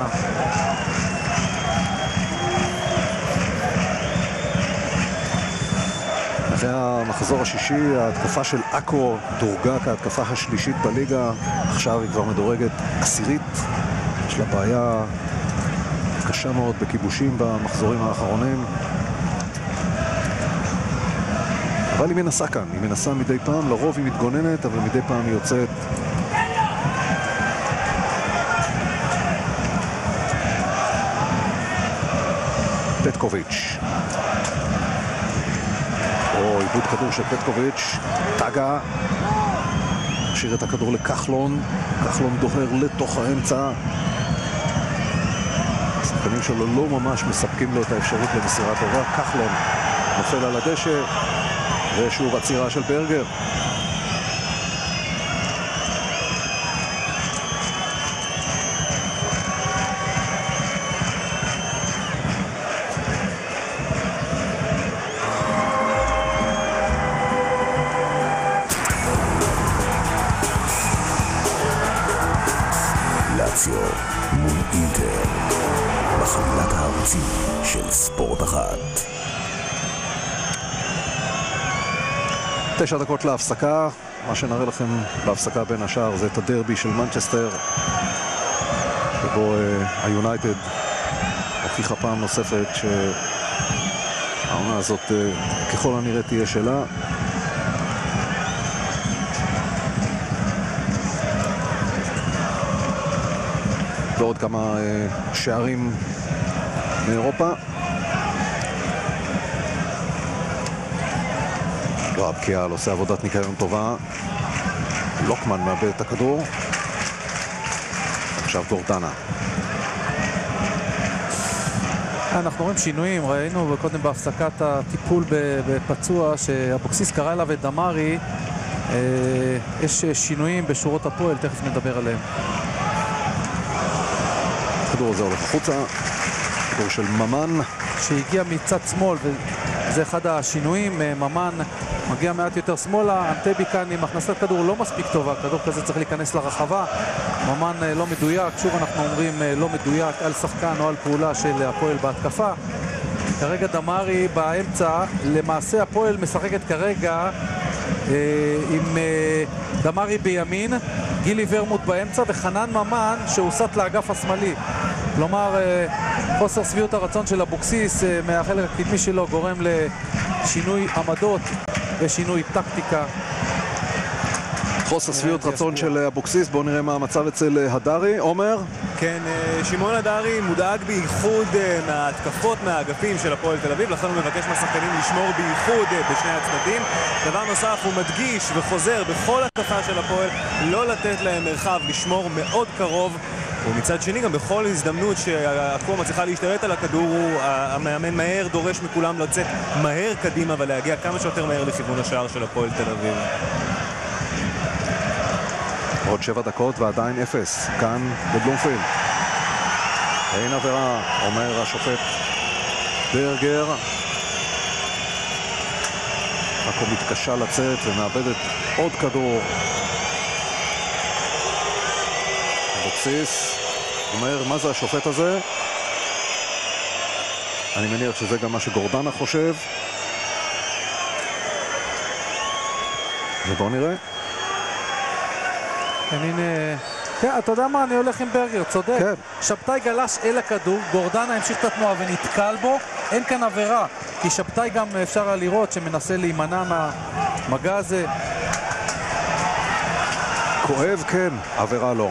אחרי המחזור השישי, ההתקפה של עכו דורגה כהתקפה השלישית בליגה. עכשיו היא כבר מדורגת עשירית. יש לה בעיה קשה מאוד בכיבושים במחזורים האחרונים. אבל היא מנסה כאן, היא מנסה מדי פעם, לרוב היא מתגוננת, אבל מדי פעם היא יוצאת. פטקוביץ'. או איבוד כדור של פטקוביץ'. טגה משאיר את הכדור לכחלון, כחלון דוהר לתוך האמצע. השחקנים שלו לא ממש מספקים לו את האפשרות למסירה טובה. כחלון נופל על הדשא, ושוב עצירה של ברגר. לאציו מול אינטר בחבילת הערוצים של ספורט אחת. תשע דקות להפסקה. מה שנראה לכם בהפסקה בין השאר זה את הדרבי של מנצ'סטר, שבו היונייטד הוכיחה פעם נוספת שהעונה הזאת ככל הנראה תהיה שלה. ועוד כמה שערים מאירופה. יואב קיאל עושה עבודת ניקיון טובה. לוקמן מאבד את הכדור. עכשיו גורדנה. אנחנו רואים שינויים, ראינו קודם בהפסקת הטיפול בפצוע שאבוקסיס קרא אליו את דמרי. יש שינויים בשורות הפועל, תכף נדבר עליהם. הכדור הזה הולך החוצה, כדור של ממן שהגיע מצד שמאל, וזה אחד השינויים. ממן מגיע מעט יותר שמאלה, אנטבי כאן עם הכנסת כדור לא מספיק טובה, כדור כזה צריך להיכנס לרחבה. ממן לא מדויק, שוב אנחנו אומרים לא מדויק על שחקן או על פעולה של הפועל בהתקפה. כרגע דמרי באמצע, למעשה הפועל משחקת כרגע אה, עם אה, דמרי בימין, גילי ורמוט באמצע וחנן ממן שהוסט לאגף השמאלי. כלומר, חוסר סביעות הרצון של אבוקסיס מהחלק הקדמי שלו גורם לשינוי עמדות ושינוי טקטיקה. חוסר סביעות רצון של אבוקסיס. בואו נראה מה המצב אצל הדרי. עומר? כן, שמעון הדרי מודאג בייחוד מההתקפות מהאגפים של הפועל תל אביב, לכן הוא מבקש מהשחקנים לשמור בייחוד בשני הצדדים. דבר נוסף, הוא מדגיש וחוזר בכל התקפה של הפועל לא לתת להם מרחב, לשמור מאוד קרוב. ומצד שני, גם בכל הזדמנות שהקום מצליחה להשתלט על הכדור, המאמן מהר דורש מכולם לצאת מהר קדימה ולהגיע כמה שיותר מהר לכיוון השער של הפועל תל אביב. עוד שבע דקות ועדיין אפס, כאן בבלומפילד. אין עבירה, אומר השופט ברגר. עכו מתקשה לצאת ומאבדת עוד כדור. אבוקסיס אומר, מה זה השופט הזה? אני מניח שזה גם מה שגורדנה חושב. ובואו נראה. כן, הנה... כן, אתה יודע מה? אני הולך עם ברגר, צודק. כן. שבתאי גלש אל הכדור, גורדנה המשיך את התנועה ונתקל בו. אין כאן עבירה, כי שבתאי גם אפשר לראות שמנסה להימנע מהמגע הזה. כואב, כן, עבירה לא.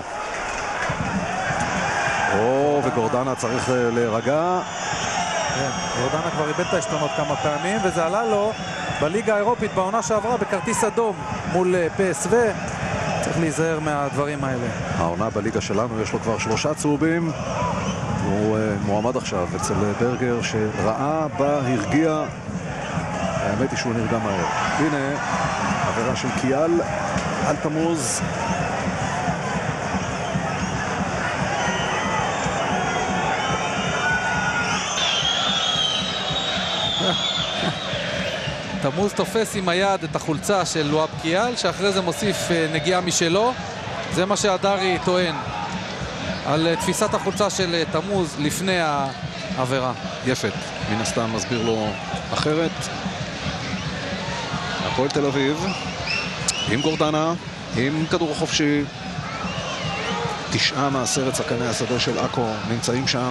או, וגורדנה צריך להירגע. כן, גורדנה כבר איבד את העשתונות כמה פעמים, וזה עלה לו בליגה האירופית בעונה שעברה בכרטיס אדום מול פי אס וי. צריך להיזהר מהדברים האלה. העונה בליגה שלנו יש לו כבר שלושה צהובים. הוא uh, מועמד עכשיו אצל ברגר שראה בה, הרגיע. האמת היא שהוא נרגע מהר. הנה, עבירה של קיאל על תמוז. תמוז תופס עם היד את החולצה של לואב קיאל, שאחרי זה מוסיף נגיעה משלו. זה מה שהדרי טוען על תפיסת החולצה של תמוז לפני העבירה. יפת, מן הסתם מסביר לו אחרת. הפועל תל אביב עם גורדנה, עם כדור חופשי. תשעה מעשרת שחקני השדה של עכו נמצאים שם.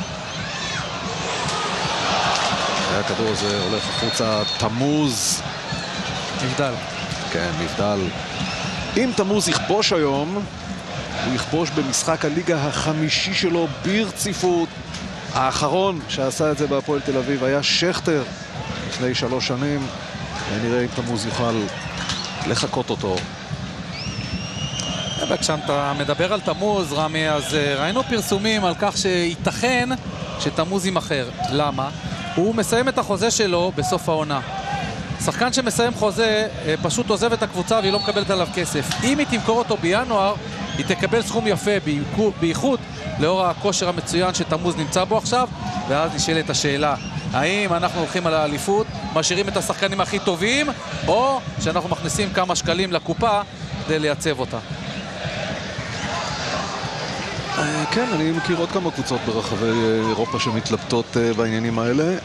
הכדור הזה הולך החוצה. תמוז מבדל. כן, מבדל. אם תמוז יכבוש היום, הוא יכבוש במשחק הליגה החמישי שלו ברציפות. האחרון שעשה את זה בהפועל תל אביב היה שכטר לפני שלוש שנים. ונראה אם תמוז יוכל לחכות אותו. כשאתה מדבר על תמוז, רמי, אז ראינו פרסומים על כך שייתכן שתמוז יימכר. למה? הוא מסיים את החוזה שלו בסוף העונה. שחקן שמסיים חוזה פשוט עוזב את הקבוצה והיא לא מקבלת עליו כסף. אם היא תמכור אותו בינואר, היא תקבל סכום יפה, בייחוד לאור הכושר המצוין שתמוז נמצא בו עכשיו. ואז נשאלת השאלה, האם אנחנו הולכים על האליפות, משאירים את השחקנים הכי טובים, או שאנחנו מכניסים כמה שקלים לקופה כדי לייצב אותה? כן, אני מכיר עוד כמה קבוצות ברחבי אירופה שמתלבטות בעניינים האלה.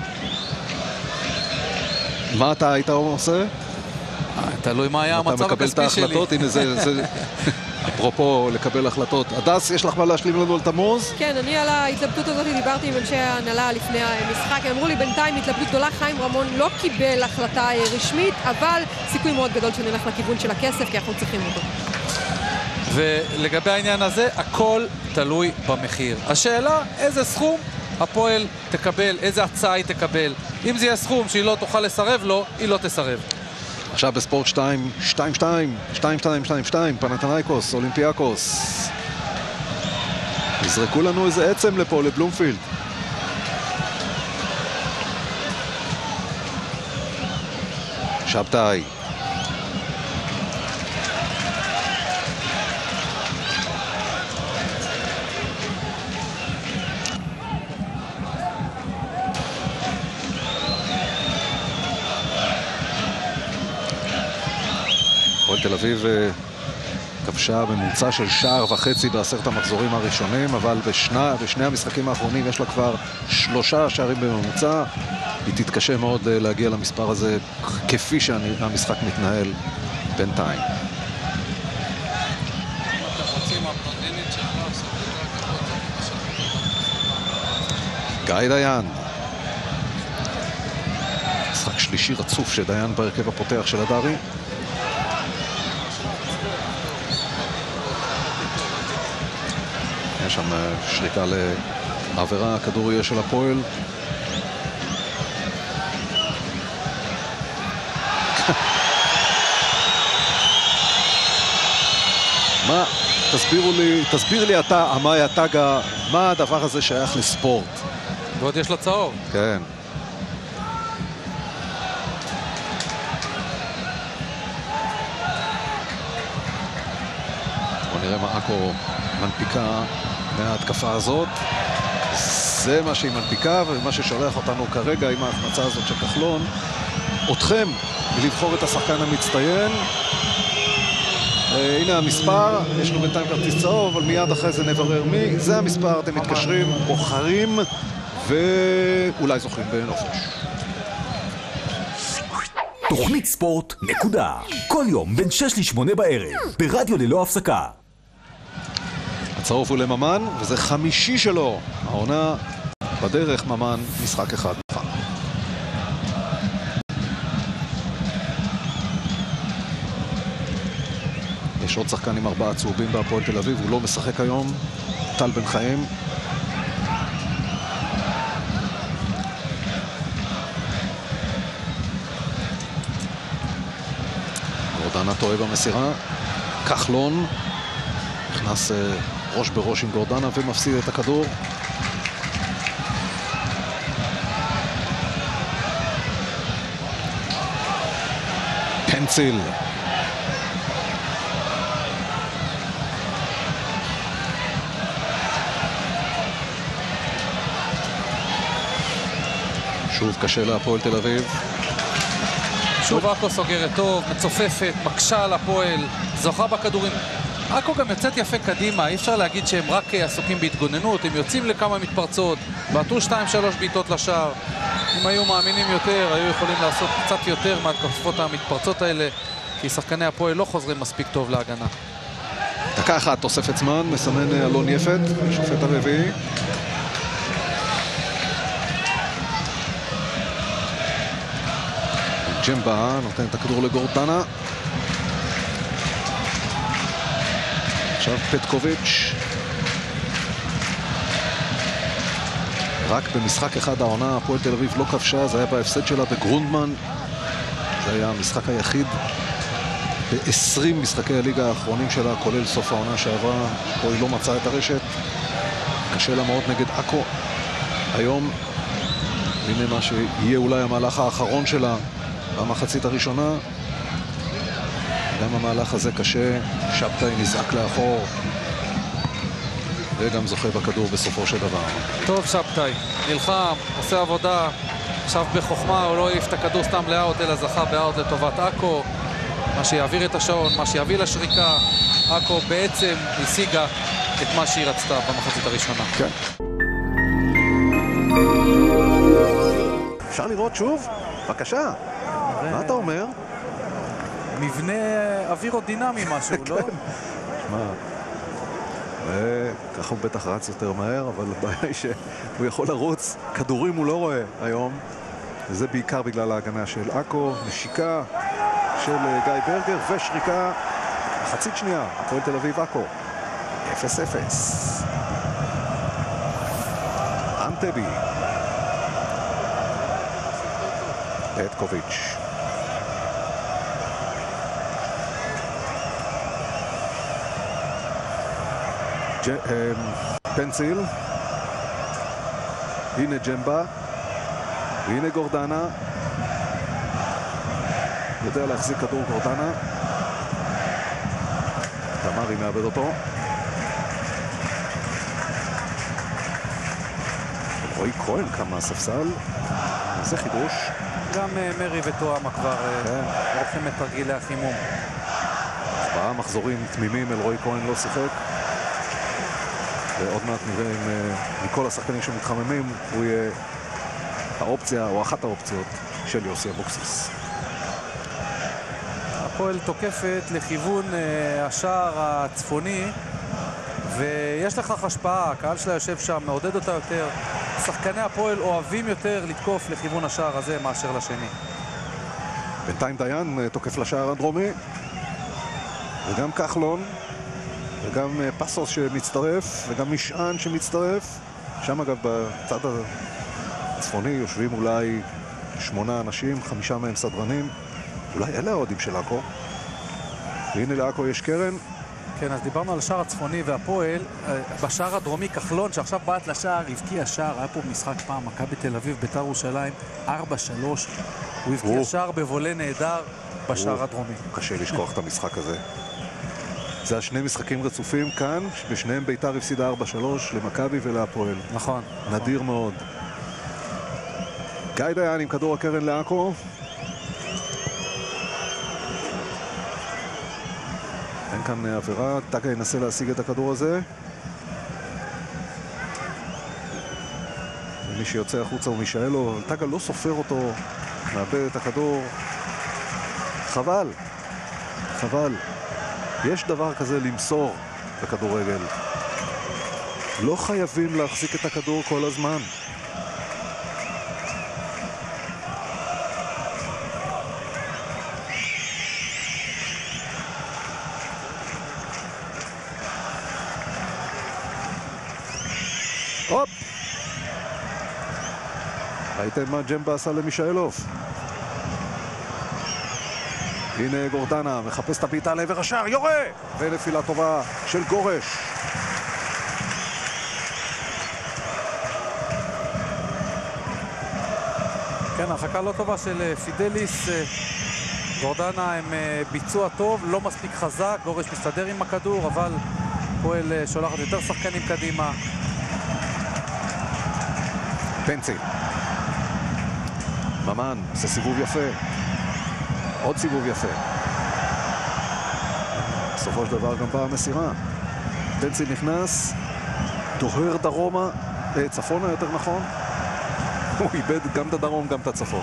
מה אתה היית עושה? תלוי מה היה המצב הכספי שלי. אתה מקבל את ההחלטות, הנה זה... אפרופו לקבל החלטות. הדס, יש לך מה להשלים לנו על תמוז? כן, אני על ההתלבטות הזאת דיברתי עם אנשי ההנהלה לפני המשחק. הם אמרו לי בינתיים התלבטות גדולה, חיים רמון לא קיבל החלטה רשמית, אבל סיכוי מאוד גדול שנלך לכיוון של הכסף, כי אנחנו צריכים אותו. ולגבי העניין הזה, הכל תלוי במחיר. השאלה, איזה סכום הפועל תקבל, איזה הצעה היא תקבל. אם זה יהיה סכום שהיא לא תוכל לסרב לו, היא לא תסרב. עכשיו בספורט שתיים, שתיים, שתיים, שתיים, שתיים, שתיים, שתיים, פנתנייקוס, אולימפיאקוס. יזרקו לנו איזה עצם לפה, לבלומפילד. שבתאי. הפועל תל אביב כבשה בממוצע של שער וחצי בעשרת המחזורים הראשונים, אבל בשני, בשני המשחקים האחרונים יש לה כבר שלושה שערים בממוצע. היא תתקשה מאוד להגיע למספר הזה כפי שהמשחק מתנהל בינתיים. גיא דיין. משחק שלישי רצוף שדיין בהרכב הפותח של הדרי. יש שם שריקה לעבירה, הכדור יהיה של הפועל. מה, תסבירו לי, תסביר לי אתה, אמאיה טגה, מה הדבר הזה שייך לספורט? ועוד יש לו צהוב. כן. בוא נראה מה אקו מנפיקה מההתקפה הזאת. זה מה שהיא מנפיקה, ומה ששולח אותנו כרגע עם ההחמצה הזאת של כחלון, אתכם לבחור את השחקן המצטיין. הנה המספר, יש לו בינתיים כרטיס צהוב, אבל מיד אחרי זה נברר מי. זה המספר, אתם מתקשרים, בוחרים, ואולי זוכים בנופש. תוכנית ספורט נקודה. כל יום בין שש לשמונה בערב, ברדיו ללא הפסקה. הצהוב הוא לממן, וזה חמישי שלו. העונה בדרך, ממן, משחק אחד. יש עוד שחקן עם ארבעה צהובים בהפועל תל אביב, הוא לא משחק היום, טל בן חיים. גורדנה טועה במסירה, כחלון נכנס ראש בראש עם גורדנה ומפסיד את הכדור. פנציל. שוב קשה להפועל תל אביב. שוב אקו סוגרת טוב, מצופפת, מקשה על הפועל, זוכה בכדורים. אקו גם יוצאת יפה קדימה, אי אפשר להגיד שהם רק עסוקים בהתגוננות, הם יוצאים לכמה מתפרצות, בעטו שתיים שלוש בעיטות לשער. אם היו מאמינים יותר, היו יכולים לעשות קצת יותר מהתקפות המתפרצות האלה, כי שחקני הפועל לא חוזרים מספיק טוב להגנה. דקה אחת, תוספת זמן, מסמן אלון יפת, שופט הרביעי. ג'מבה נותן את הכדור לגורדנה. עכשיו פטקוביץ'. רק במשחק אחד העונה הפועל תל אביב לא כבשה, זה היה בהפסד שלה בגרונדמן. זה היה המשחק היחיד ב-עשרים משחקי הליגה האחרונים שלה, כולל סוף העונה שעברה. פה היא לא מצאה את הרשת. קשה לה מאוד נגד עכו. היום, הנה מה שיהיה אולי המהלך האחרון שלה במחצית הראשונה. גם המהלך הזה קשה. שבתאי נזעק לאחור. וגם זוכה בכדור בסופו של דבר. טוב שבתאי, נלחם, עושה עבודה. עכשיו בחוכמה הוא לא העיף את הכדור סתם לאאוט, אלא זכה באאוט לטובת עכו. מה שיעביר את השעון, מה שיביא לשריקה. עכו בעצם השיגה את מה שהיא רצתה במחצית הראשונה. כן. אפשר לראות שוב? בבקשה. מה אתה אומר? מבנה אווירודינמי משהו, לא? שמע, וככה הוא בטח רץ יותר מהר, אבל הבעיה היא שהוא יכול לרוץ. כדורים הוא לא רואה היום. וזה בעיקר בגלל ההגנה של עכו. נשיקה של גיא ברגר ושריקה. מחצית שנייה, הפועל תל אביב עכו. אפס אפס. אנטבי. פטקוביץ'. פנציל. הנה ג'מבה. והנה גורדנה. יודע להחזיק כדור גורדנה. תמרי מאבד אותו. רועי כהן קם מהספסל. זה חידוש. גם מרי וטועמה כבר עורכים את תרגילי החימום. ארבעה מחזורים תמימים, אלרועי כהן לא שיחק. ועוד מעט נראה אם מכל השחקנים שמתחממים הוא יהיה האופציה או אחת האופציות של יוסי אבוקסיס. הפועל תוקפת לכיוון השער הצפוני, ויש לכך השפעה. הקהל שלה יושב שם, מעודד אותה יותר. שחקני הפועל אוהבים יותר לתקוף לכיוון השער הזה מאשר לשני. בינתיים דיין תוקף לשער הדרומי, וגם כחלון, וגם פסוס שמצטרף, וגם משען שמצטרף. שם אגב בצד הצפוני יושבים אולי שמונה אנשים, חמישה מהם סדרנים. אולי אלה האוהדים של עכו. והנה לעכו יש קרן. כן, אז דיברנו על השער הצפוני והפועל. בשער הדרומי כחלון שעכשיו בעט לשער, הבקיע שער. היה פה משחק פעם, מכבי תל אביב, בית"ר ירושלים, ארבע שלוש. הוא הבקיע שער בבולה נהדר בשער הדרומי. קשה לשכוח את המשחק הזה. זה השני משחקים רצופים כאן, בשניהם בית"ר הפסידה ארבע שלוש למכבי ולהפועל. נכון. נדיר מאוד. גיא דיין עם כדור הקרן לעכו. אין כאן עבירה, טגה ינסה להשיג את הכדור הזה. מי שיוצא החוצה הוא מישאלו, טגה לא סופר אותו, מאבד את הכדור. חבל, חבל. יש דבר כזה למסור בכדורגל. לא חייבים להחזיק את הכדור כל הזמן. הופ! ראיתם מה ג'מבה עשה למישאלוף? הנה גורדנה, מחפש את הבעיטה לעבר השער, יורה! ונפילה טובה של גורש. כן, הרחקה לא טובה של פידליס. גורדנה הם ביצוע טוב, לא מספיק חזק. גורש מסתדר עם הכדור, אבל פועל שולחת יותר שחקנים קדימה. פנצי. ממן, זה סיבוב יפה. עוד סיבוב יפה. בסופו של דבר גם באה המסירה. פנצי נכנס, דוהר דרומה, צפונה יותר נכון. הוא איבד גם את הדרום, גם את הצפון.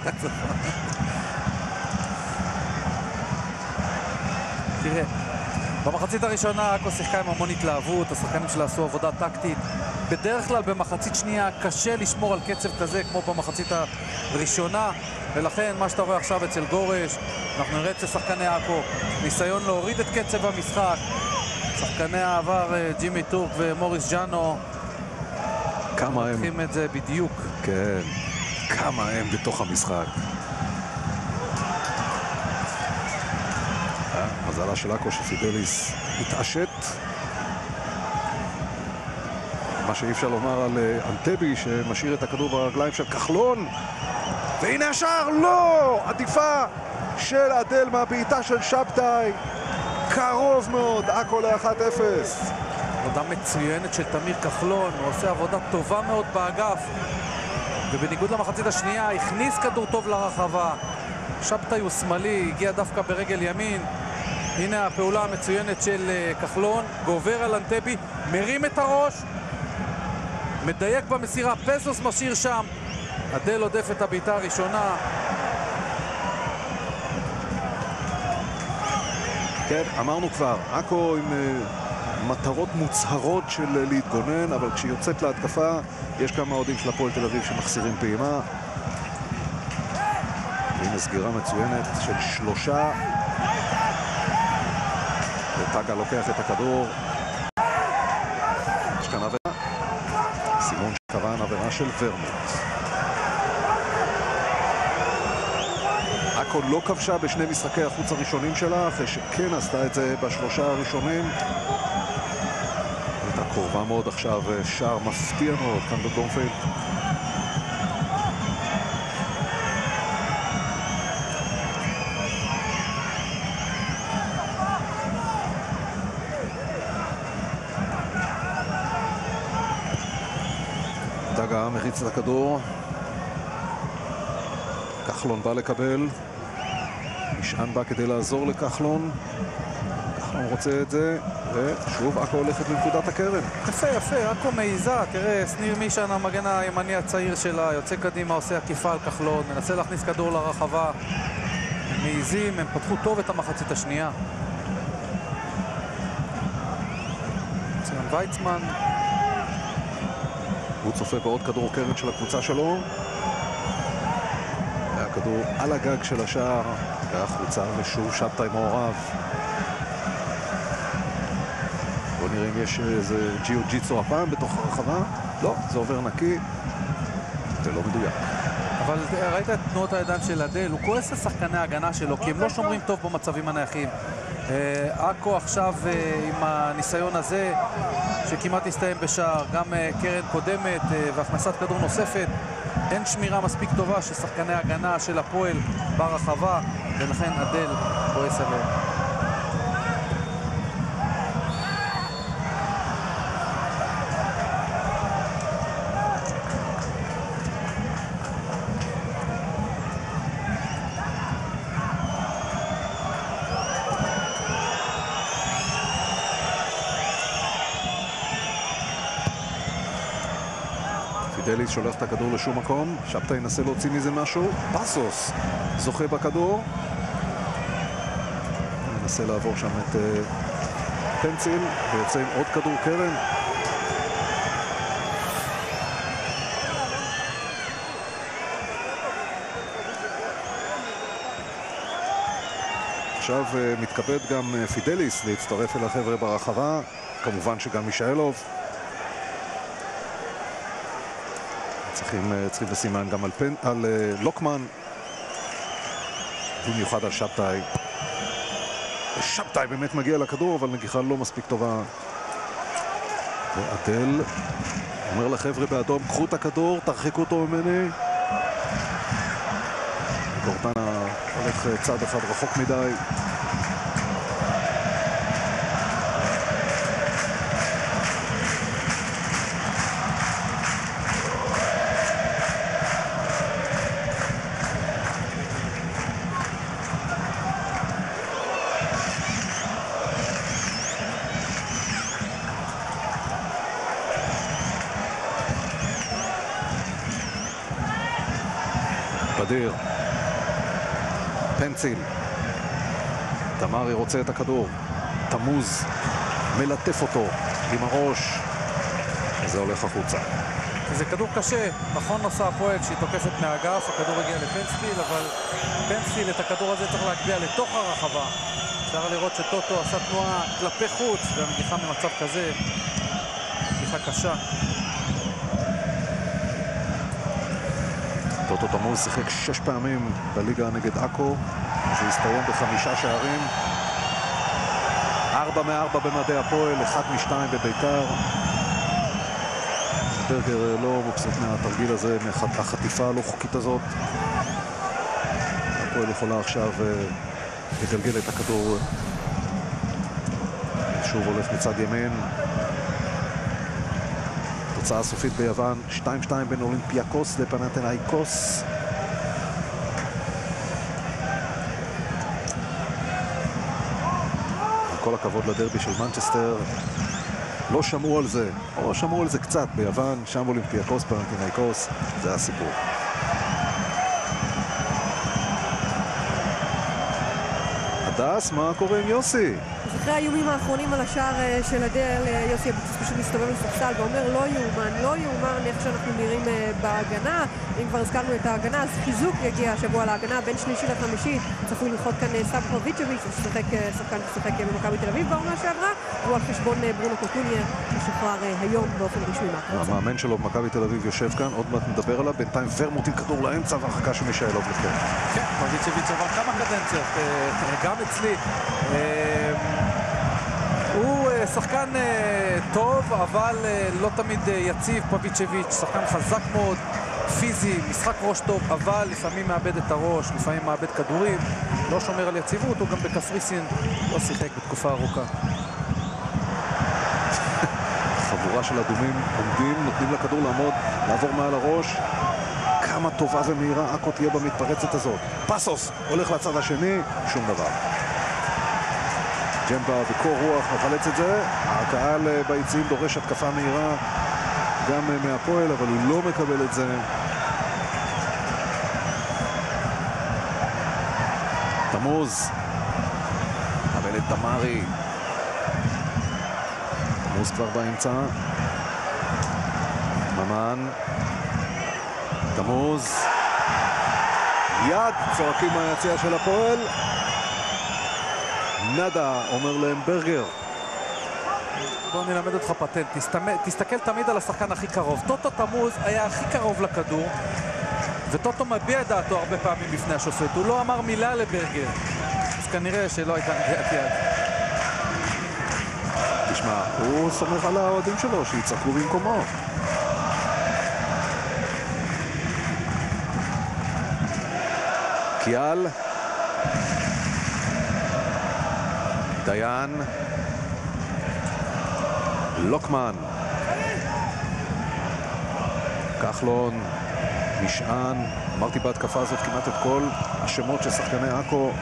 תראה, במחצית הראשונה עכו שיחקה עם המון התלהבות, השחקנים שלה עשו עבודה טקטית. בדרך כלל במחצית שנייה קשה לשמור על קצב כזה כמו במחצית הראשונה, ולכן מה שאתה רואה עכשיו אצל גורש, אנחנו נראה אצל שחקני עכו ניסיון להוריד את קצב המשחק. שחקני העבר ג'ימי טורק ומוריס ג'אנו כמה הם... צריכים את זה בדיוק. כן, כמה הם בתוך המשחק. מזלה של אקו שפידליס התעשת. מה שאי אפשר לומר על אנטבי שמשאיר את הכדור ברגליים של כחלון. והנה השער, לא! עדיפה של עדל מהבעיטה של שבתאי. קרוב מאוד, אקו ל-אחת אפס. עבודה מצוינת של תמיר כחלון, הוא עושה עבודה טובה מאוד באגף. ובניגוד למחצית השנייה, הכניס כדור טוב לרחבה. שבתאי הוא שמאלי, הגיע דווקא ברגל ימין. הנה הפעולה המצוינת של כחלון, גובר על אנטבי, מרים את הראש, מדייק במסירה, פסוס משאיר שם. עדל עודף את הבעיטה הראשונה. כן, אמרנו כבר, אקו עם uh, מטרות מוצהרות של להתגונן, אבל כשהיא יוצאת להתקפה, יש כמה אוהדים של הפועל תל אביב שמחסירים פעימה. הנה סגירה מצוינת של שלושה. וטאגה לוקח את הכדור. יש כאן עבירה. סימון שקרן עבירה של ורמוט. אקו לא כבשה בשני משחקי החוץ הראשונים שלה, אחרי שכן עשתה את זה בשלושה הראשונים. הייתה קרובה מאוד עכשיו, שער מפתיע מאוד כאן בבלומפילד. דגה מריץ לכדור. כחלון בא לקבל. נשען בא כדי לעזור לכחלון. כחלון רוצה את זה, ושוב אקו הולכת לנקודת הקרן. יפה, יפה, אקו מעיזה. תראה, שניר מישן, המגן הימני הצעיר שלה, יוצא קדימה, עושה עקיפה על כחלון, מנסה להכניס כדור לרחבה. מעיזים, הם פתחו טוב את המחצית השנייה. ציון ויצמן. הוא צופה בעוד כדור קרן של הקבוצה שלו. הכדור על הגג של השער, והחוצה ושוב שבתאי מעורב. בואו נראה אם יש איזה ג'יו ג'יצו הפעם בתוך הרחבה. לא, זה עובר נקי ולא מדויק. אבל ראית את תנועות הידיים של עדל, הוא כועס לשחקני ההגנה שלו, כי הם לא שומרים טוב במצבים הנייחים. אקו עכשיו עם הניסיון הזה, שכמעט הסתיים בשער, גם קרן קודמת והכנסת כדור נוספת, אין שמירה מספיק טובה של שחקני הגנה של הפועל ברחבה, ולכן עדל כועס עליהם. פידליס שולח את הכדור לשום מקום. שבתאי ינסה להוציא מזה משהו. פסוס זוכה בכדור. ננסה לעבור שם את uh, פנציל, ויוצא עם עוד כדור קרן. עכשיו uh, מתכבד גם uh, פידליס להצטרף אל החבר'ה ברחבה. כמובן שגם מישאלוב. צריכים, צריכים לסימן גם על, פן, על uh, לוקמן, במיוחד על שבתאי. שבתאי באמת מגיע לכדור, אבל נגיחה לא מספיק טובה. ועדל אומר לחבר'ה באדום, קחו את הכדור, תרחיקו אותו ממני. גורדנה הולך צעד אחד רחוק מדי. בדיר, פנציל, תמרי רוצה את הכדור, תמוז מלטף אותו עם הראש, וזה הולך החוצה. זה כדור קשה, נכון נוסע הפועל שהיא תוקפת מהאגף, הכדור הגיע לפנסיל, אבל פנסיל את הכדור הזה צריך להגביה לתוך הרחבה. אפשר לראות שטוטו עשה תנועה כלפי חוץ, והמגיחה ממצב כזה, מגיחה קשה. טוטו תמוז שיחק שש פעמים בליגה נגד עכו, זה הסתיים בחמישה שערים, ארבע מארבע במדי הפועל, אחד משתיים בביתר. ברגר לא מבסוט מהתרגיל הזה, מהחטיפה הלא חוקית הזאת. הפועל יכולה עכשיו לגלגל את הכדור, שוב הולך מצד ימין. תוצאה סופית ביוון, שתיים שתיים בין אולימפיאקוס לפנתנאיקוס. כל הכבוד לדרבי של מנצ'סטר, לא שמעו על זה, או שמעו על זה קצת ביוון, שם אולימפיאקוס, פנתנאיקוס, זה הסיפור. הדס, מה קורה עם יוסי? אז אחרי האיומים האחרונים על השער של הדל, יוסי אבוקסיס פשוט מסתובב לספסל ואומר לא יאומן, לא יאומן איך שאנחנו נראים בהגנה. אם כבר הזכרנו את ההגנה, אז חיזוק יגיע השבוע להגנה, בין שלישי לחמישי צפוי ללחוץ כאן סבא פביצ'וביץ' ששחק שחקן ששחק במכבי תל אביב בעונה שעברה, הוא על חשבון ברונו קוטוניה ששוחרר היום באופן רשמי מהקבוצה. המאמן שלו במכבי תל אביב יושב כאן, עוד מעט נדבר עליו, בינתיים ורמוט עם כדור לאמצע והרחקה של מישאלוב לפני. כן, פביצ'וביץ' עבר כמה קדנציות, גם אצלי. הוא שחקן טוב, אבל לא תמיד יציב. פביצ'וביץ' שחקן חזק מאוד, פיזי, משחק ראש טוב, אבל לפעמים מאבד את הראש, לפעמים מאבד כדורים, לא שומר על יציבות. הוא גם בקפריסין לא שיחק בתקופה ארוכה. חבורה של אדומים עומדים, נותנים לכדור לעמוד, לעבור מעל הראש. כמה טובה ומהירה עכו תהיה במתפרצת הזאת. פסוס הולך לצד השני, שום דבר. ג'מבה בקור רוח מחלץ את זה. הקהל ביציעים דורש התקפה מהירה גם מהפועל, אבל הוא לא מקבל את זה. תמוז מקבל את דמרי. תמוז כבר באמצע. ממן. תמוז. יד צועקים מהיציע של הפועל. נדה, אומר להם ברגר. בוא נלמד אותך פטנט, תסתמל, תסתכל תמיד על השחקן הכי קרוב. טוטו תמוז היה הכי קרוב לכדור, וטוטו מביע דעתו הרבה פעמים בפני השופט. הוא לא אמר מילה לברגר, אז כנראה שלא הייתה נגיעת יד. תשמע, הוא סומך על האוהדים שלו שיצחקו במקומו. קיאל. דיין. לוקמן. כחלון. משען. אמרתי בהתקפה הזאת כמעט את כל השמות של שחקני עכו.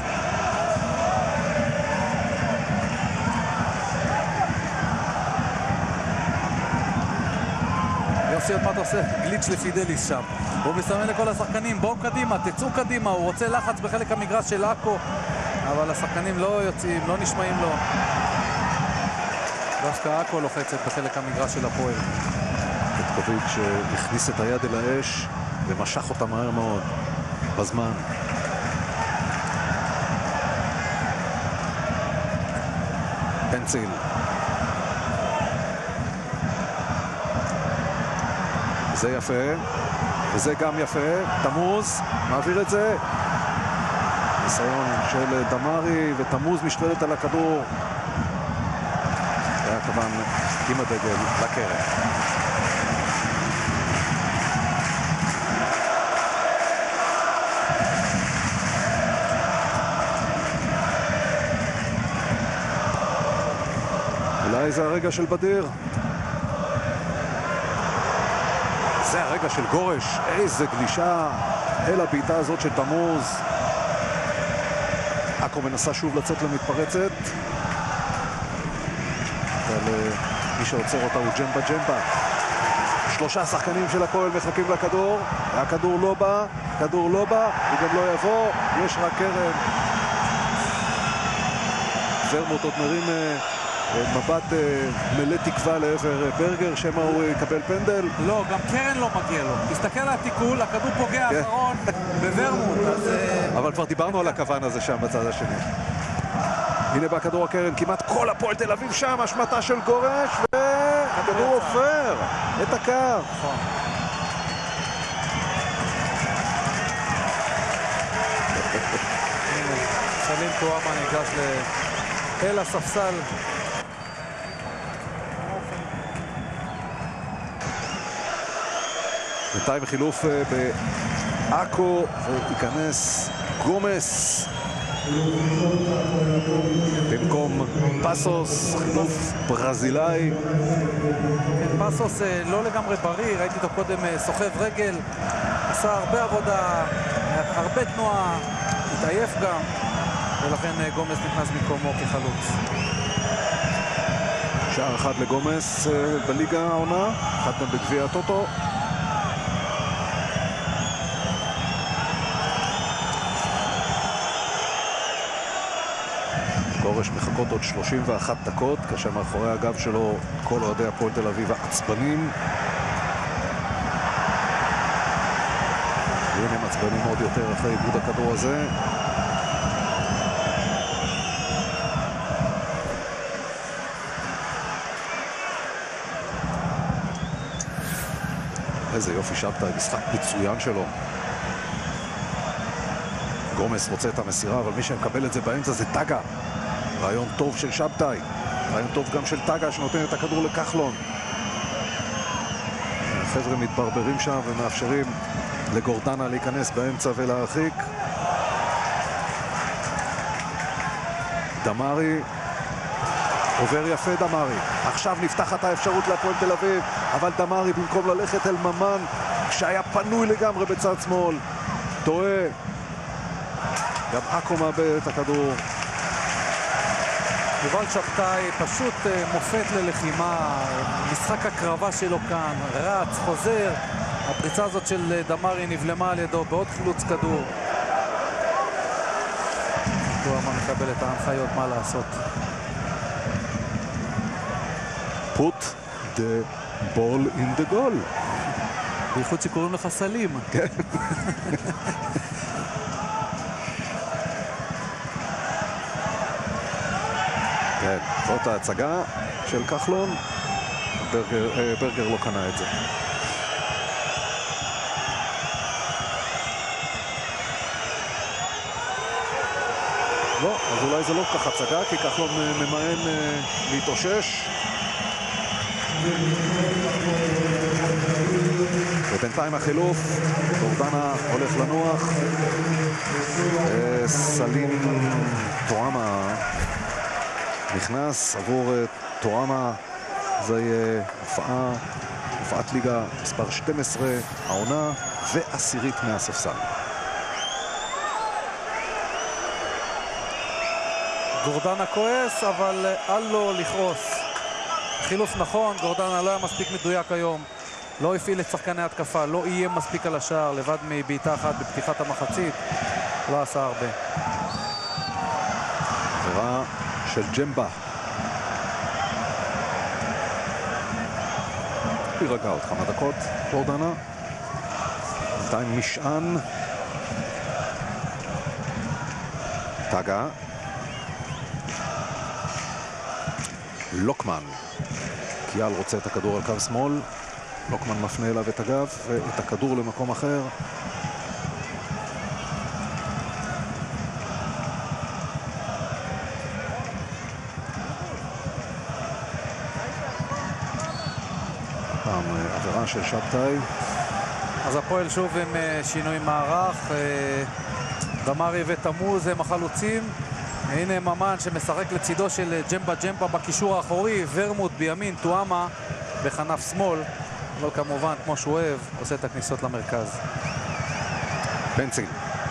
יוסי עוד מעט עושה גליץ' לפידליס שם. הוא מסמן לכל השחקנים, בואו קדימה, תצאו קדימה. הוא רוצה לחץ בחלק המגרש של עכו, אבל השחקנים לא יוצאים, לא נשמעים לו. דווקא עכו לוחצת בחלק המגרש של הפועל. פטקוביץ' הכניס את היד אל האש ומשך אותה מהר מאוד בזמן. פנציל. זה יפה, וזה גם יפה. תמוז מעביר את זה. ניסיון של דמרי, ותמוז משתלט על הכדור. זה היה כמובן עם הדגל לקרן. אולי זה הרגע של בדיר. זה הרגע של גורש. איזה גלישה אל הבעיטה הזאת של תמוז. עכו מנסה שוב לצאת למתפרצת. אבל מי שעוצר אותה הוא ג'מבה ג'מבה. שלושה שחקנים של הפועל מחכים לכדור. הכדור לא בא, כדור לא בא, הוא גם לא יבוא, יש רק קרן. ורמוט עוד מרים מבט מלא תקווה לעבר ברגר, שמה הוא יקבל פנדל. לא, גם קרן לא מגיע לו. תסתכל על התיקול, הכדור פוגע האחרון בוורמוט. אבל כבר דיברנו על הכוון הזה שם בצד השני. הנה בא כדור הקרן, כמעט כל הפועל תל אביב שם, השמטה של גורש, והכדור עובר את הקו. טועמה ניגש אל הספסל. בינתיים חילוף בעכו, וייכנס גומס במקום פסוס, חילוף ברזילאי. פסוס לא לגמרי בריא, ראיתי אותו קודם סוחב רגל, עשה הרבה עבודה, הרבה תנועה, התעייף גם, ולכן גומס נכנס במקומו כחלוץ. שער אחד לגומס בליגה העונה, אחד גם בגביע הטוטו. גורש מחכות עוד שלושים ואחת דקות, כאשר מאחורי הגב שלו כל אוהדי הפועל תל אביב העצבנים. והנה הם עצבנים עוד יותר אחרי איבוד הכדור הזה. איזה יופי שבתאי, משחק מצוין שלו. גומס רוצה את המסירה, אבל מי שמקבל את זה באמצע זה טגה. רעיון טוב של שבתאי, רעיון טוב גם של טגה שנותן את הכדור לכחלון. החבר'ה מתברברים שם ומאפשרים לגורדנה להיכנס באמצע ולהרחיק. דמרי עובר יפה, דמרי. עכשיו נפתחת האפשרות להפועל תל אביב, אבל דמרי במקום ללכת אל ממן שהיה פנוי לגמרי בצד שמאל טועה. גם עכו מאבד את הכדור. יובל שבתאי פשוט מופת ללחימה, משחק הקרבה שלו כאן, רץ, חוזר. הפריצה הזאת של דמרי נבלמה על ידו בעוד חילוץ כדור. טועמה מקבל את ההנחיות מה לעשות. Put the ball in the goal. בייחוד שקוראים לך סלים. כן. כן, זאת ההצגה של כחלון. ברגר, ברגר לא קנה את זה. לא, אז אולי זה לא כך הצגה, כי כחלון ממאן להתאושש. ובינתיים החילוף, גורדנה הולך לנוח. סלים טועמה נכנס עבור טועמה. זה יהיה הופעה, הופעת ליגה מספר שתים עשרה, העונה ועשירית מהספסל. גורדנה כועס, אבל אל לו לכעוס. חילוף נכון, גורדנה לא היה מספיק מדויק היום. לא הפעיל את שחקני התקפה, לא יהיה מספיק על השער, לבד מבעיטה אחת בפתיחת המחצית. לא עשה הרבה. עבירה של ג'מבה. יירגע עוד כמה דקות, גורדנה. בינתיים משען. טגה. לוקמן. קיאל רוצה את הכדור על קו שמאל. לוקמן מפנה אליו את הגב ואת הכדור למקום אחר. פעם עבירה של שבתאי. אז הפועל שוב עם שינוי מערך. דמרי ותמוז הם החלוצים. הנה ממן שמשחק לצידו של ג'מבה ג'מבה בקישור האחורי, ורמוט בימין, טועמה בכנף שמאל, אבל כמובן כמו שהוא אוהב עושה את הכניסות למרכז. פנציל.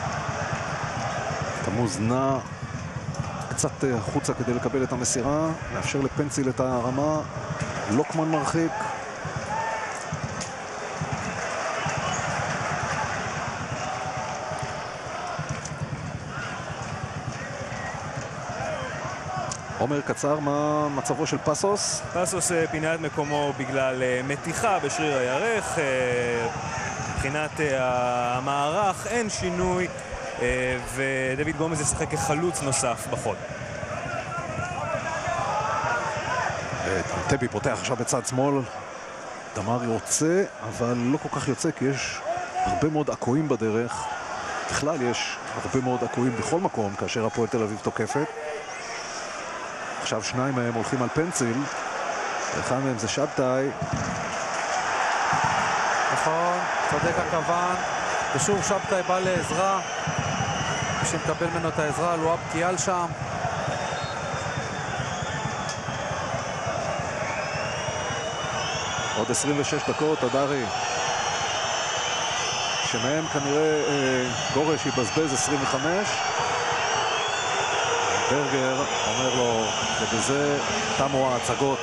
תמוז נע קצת החוצה כדי לקבל את המסירה, לאפשר לפנציל את הרמה. לוקמן מרחיק. עומר קצר, מה מצבו של פסוס? פסוס פינה את מקומו בגלל מתיחה בשריר הירך. מבחינת המערך אין שינוי, ודוד גומז ישחק כחלוץ נוסף בחוד. טבי פותח עכשיו בצד שמאל. דמרי רוצה, אבל לא כל כך יוצא, כי יש הרבה מאוד עקועים בדרך. בכלל יש הרבה מאוד עקועים בכל מקום כאשר הפועל תל אביב תוקפת. עכשיו שניים מהם הולכים על פנציל, אחד מהם זה שבתאי. נכון, צודק הכוון, ושוב שבתאי בא לעזרה, מי שמקבל ממנו את העזרה, לואב קיאל שם. עוד עשרים ושש דקות, הדרי. שמהם כנראה אה, גורש יבזבז עשרים וחמש. ברגר אומר לו שבזה תמו ההצגות.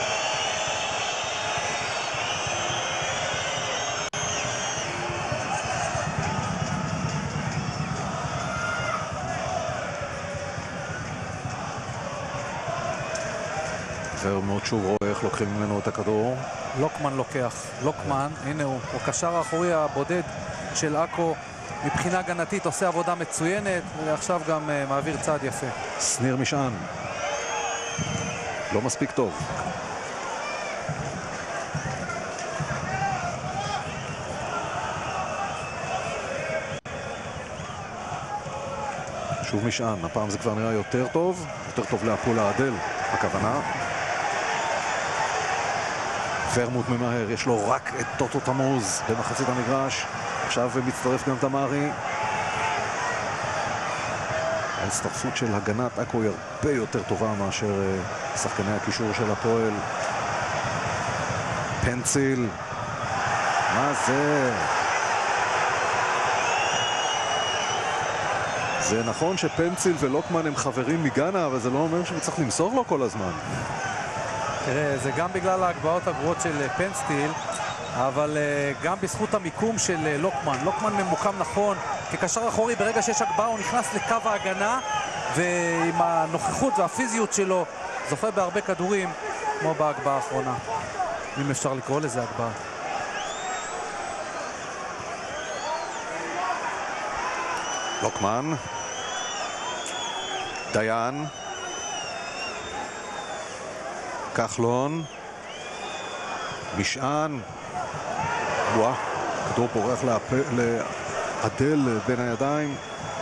ורמוט שוב רואה איך לוקחים ממנו את הכדור. לוקמן לוקח, לוקמן, הנה הוא, הוא קשר האחורי הבודד של אקו, מבחינה הגנתית עושה עבודה מצוינת, ועכשיו גם uh, מעביר צעד יפה. שניר משען לא מספיק טוב. שוב משען, הפעם זה כבר נראה יותר טוב, יותר טוב להפועל העדל, הכוונה. ורמוט ממהר, יש לו רק את טוטו תמוז במחצית המגרש. עכשיו מצטרף גם תמרי. ההצטרפות של הגנת אקו היא הרבה יותר טובה מאשר שחקני הקישור של הפועל. פנציל, מה זה? זה נכון שפנציל ולוקמן הם חברים מגנה, אבל זה לא אומר שצריך למסור לו כל הזמן. תראה, זה גם בגלל ההגבהות הגרועות של פנסטיל, אבל uh, גם בזכות המיקום של uh, לוקמן. לוקמן ממוקם נכון, כקשר אחורי, ברגע שיש הגבהה הוא נכנס לקו ההגנה, ועם הנוכחות והפיזיות שלו זוכה בהרבה כדורים, כמו בהגבהה האחרונה. אם אפשר לקרוא לזה הגבהה. לוקמן. דיין. כחלון. משען. וואה, כדור פורח לעדל בין הידיים,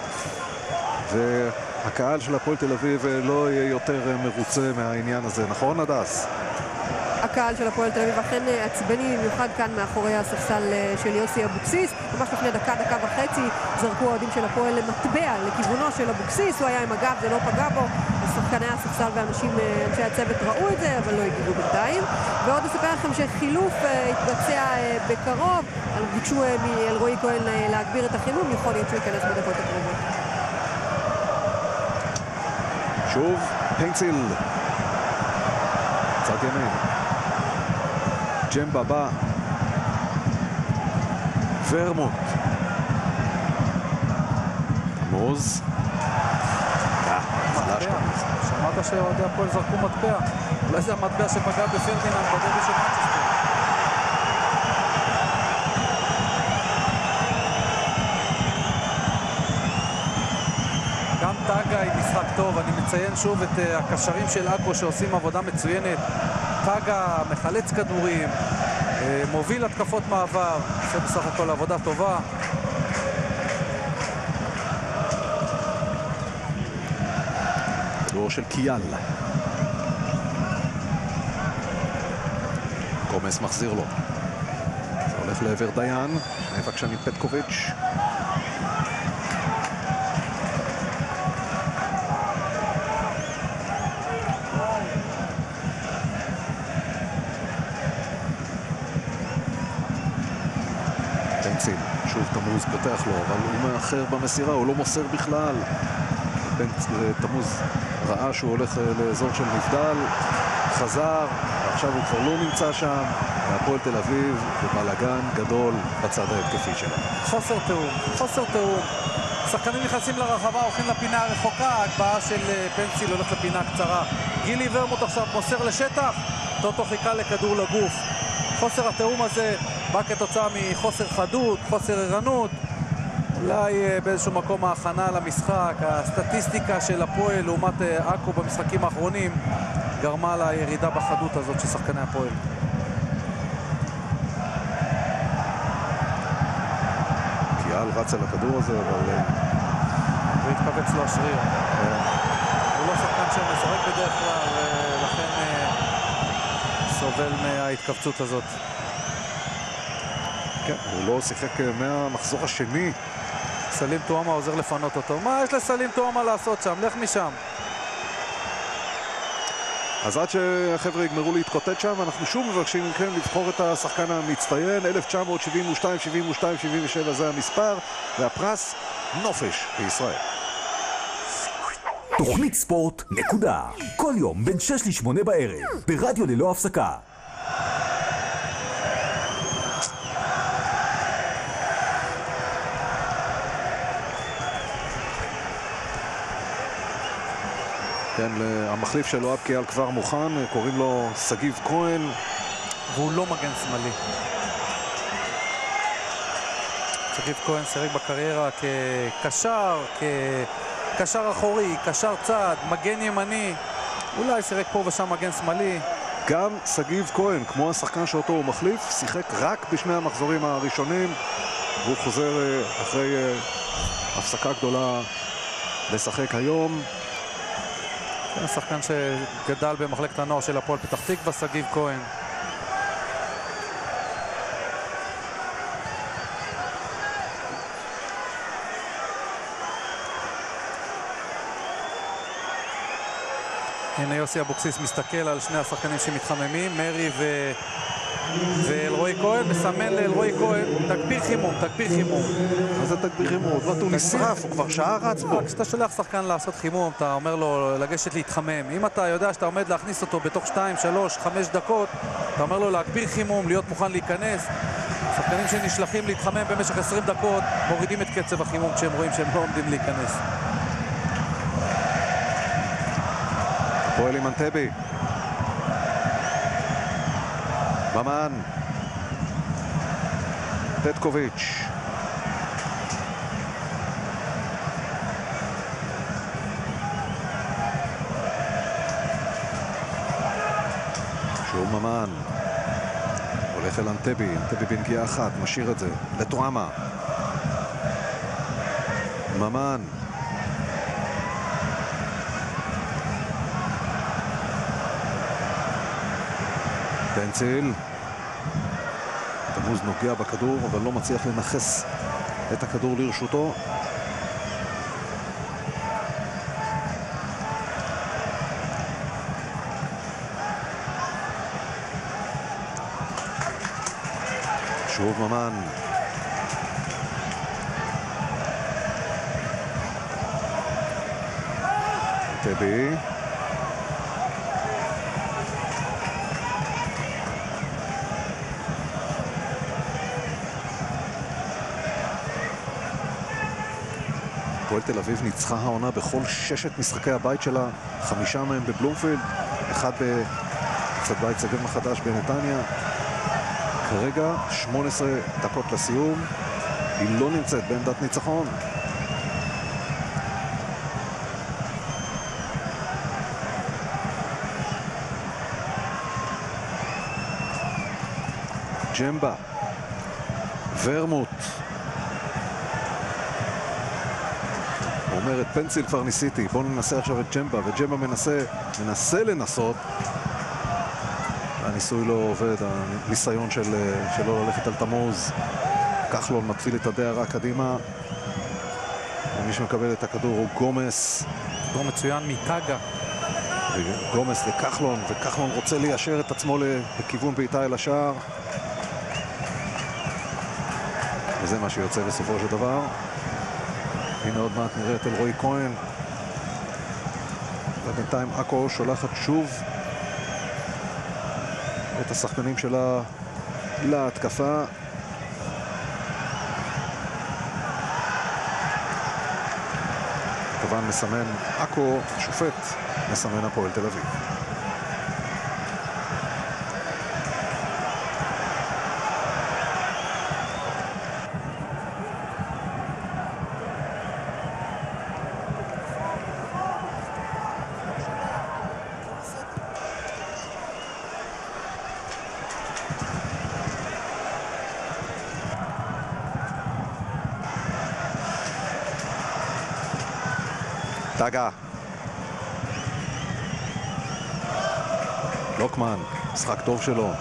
והקהל של הפועל תל אביב לא יהיה יותר מרוצה מהעניין הזה, נכון הדס? הקהל של הפועל תל אביב אכן עצבני במיוחד כאן מאחורי הספסל של יוסי אבוקסיס. ממש לפני דקה, דקה וחצי זרקו האוהדים של הפועל למטבע לכיוונו של אבוקסיס, הוא היה עם הגב, זה לא פגע בו. שחקני הספסל ואנשים, אנשי הצוות ראו את זה, אבל לא הגיבו בינתיים. ועוד אספר לכם שחילוף התבצע בקרוב, ביקשו מאלרועי כהן להגביר את החימום, יכול להיות שהוא ייכנס בדקות הקרובות. שוב, פנציל. צד ימין. ג'מבה בא. ורמוט. מוז. שמעת שאוהדי הפועל זרקו מטבע. אולי זה המטבע שפגע בפרדיננד בדרבי של מנצ'סטר. גם טאגה היא משחק טוב. אני מציין שוב את הקשרים של אקו שעושים עבודה מצוינת. טאגה מחלץ כדורים, מוביל התקפות מעבר, עושה בסך הכל עבודה טובה. כדור של קיאל. קומס מחזיר לו. זה הולך לעבר דיין. נאבק שם מפטקוביץ'. פנציל. שוב תמוז פותח לו, אבל הוא מאחר במסירה, הוא לא מוסר בכלל. תמוז ראה שהוא הולך לאזור של נבדל, חזר, ועכשיו הוא כבר לא נמצא שם, והפועל תל אביב בבלגן גדול בצד ההתקפי שלה. חוסר תיאום, חוסר תיאום. שחקנים נכנסים לרחבה, הולכים לפינה הרחוקה, ההגבהה של פנציל הולך לפינה קצרה. גילי ורמוט עכשיו מוסר לשטח, טוטו חיכה לכדור לגוף. חוסר התיאום הזה בא כתוצאה מחוסר חדות, חוסר ערנות. אולי באיזשהו מקום ההכנה למשחק, הסטטיסטיקה של הפועל לעומת אקו במשחקים האחרונים גרמה לירידה בחדות הזאת של שחקני הפועל. קיאל רץ על הכדור הזה, אבל... והתכווץ לו השריר. הוא לא שחקן שמשחק בדרך כלל, ולכן סובל מההתכווצות הזאת. כן, הוא לא שיחק מהמחזור השני. סלים טועמה עוזר לפנות אותו. מה יש לסלים טועמה לעשות שם? לך משם. אז עד שהחבר'ה יגמרו להתקוטט שם, אנחנו שוב מבקשים מכם לבחור את השחקן המצטיין. אלף תשע מאות שבעים ושתיים, שבעים ושתיים, שבעים ושבע זה המספר, והפרס נופש בישראל. תוכנית ספורט נקודה. כל יום בין שש לשמונה בערב, ברדיו ללא הפסקה. כן, המחליף של אוהב קיאל כבר מוכן, קוראים לו סגיב כהן. והוא לא מגן שמאלי. סגיב כהן שיחק בקריירה כקשר, כקשר אחורי, קשר צד, מגן ימני. אולי שיחק פה ושם מגן שמאלי. גם סגיב כהן, כמו השחקן שאותו הוא מחליף, שיחק רק בשני המחזורים הראשונים, והוא חוזר אחרי הפסקה גדולה לשחק היום. זה שחקן שגדל במחלקת הנוער של הפועל פתח תקווה, סגיב כהן. הנה יוסי אבוקסיס מסתכל על שני השחקנים שמתחממים, מרי ו... ואלרועי כהן, מסמן לאלרועי כהן, תגביר חימום, תגביר חימום. מה זה תגביר חימום? עוד מעט הוא נשרף, הוא כבר שעה רץ בו. כשאתה שולח שחקן לעשות חימום, אתה אומר לו לגשת להתחמם. אם אתה יודע שאתה עומד להכניס אותו בתוך שתיים, שלוש, חמש דקות, אתה אומר לו להגביר חימום, להיות מוכן להיכנס. שחקנים שנשלחים להתחמם במשך עשרים דקות, מורידים את קצב החימום כשהם רואים שהם לא עומדים להיכנס. פועל עם אנטבי. ממן. פטקוביץ'. שוב ממן. הולך אל אנטבי, אנטבי בנגיעה אחת, משאיר את זה לטועמה. ממן. פנציל. תמוז נוגע בכדור, אבל לא מצליח לנחס את הכדור לרשותו. שוב ממן. טבי. הפועל תל אביב ניצחה העונה בכל ששת משחקי הבית שלה, חמישה מהם בבלומפילד, אחד בקצת בית סגל מחדש בנתניה. כרגע שמונה עשרה דקות לסיום, היא לא נמצאת בעמדת ניצחון. ג'מבה, ורמוט. אומרת, פנציל כבר ניסיתי, בואו ננסה עכשיו את ג'מבה, וג'מבה מנסה, מנסה לנסות. הניסוי לא עובד, הניסיון של, שלא ללכת על תמוז. כחלון מתחיל את הדהרה קדימה. ומי שמקבל את הכדור הוא גומס. כדור מצוין מטאגה. גומס לכחלון, וכחלון רוצה ליישר את עצמו לכיוון בעיטה אל השער. וזה מה שיוצא בסופו של דבר. הנה עוד מעט נראה את אלרועי כהן. ובינתיים אקו שולחת שוב את השחקנים שלה להתקפה. כמובן מסמן אקו, שופט מסמן הפועל תל אביב. טגה. לוקמן, משחק טוב שלו.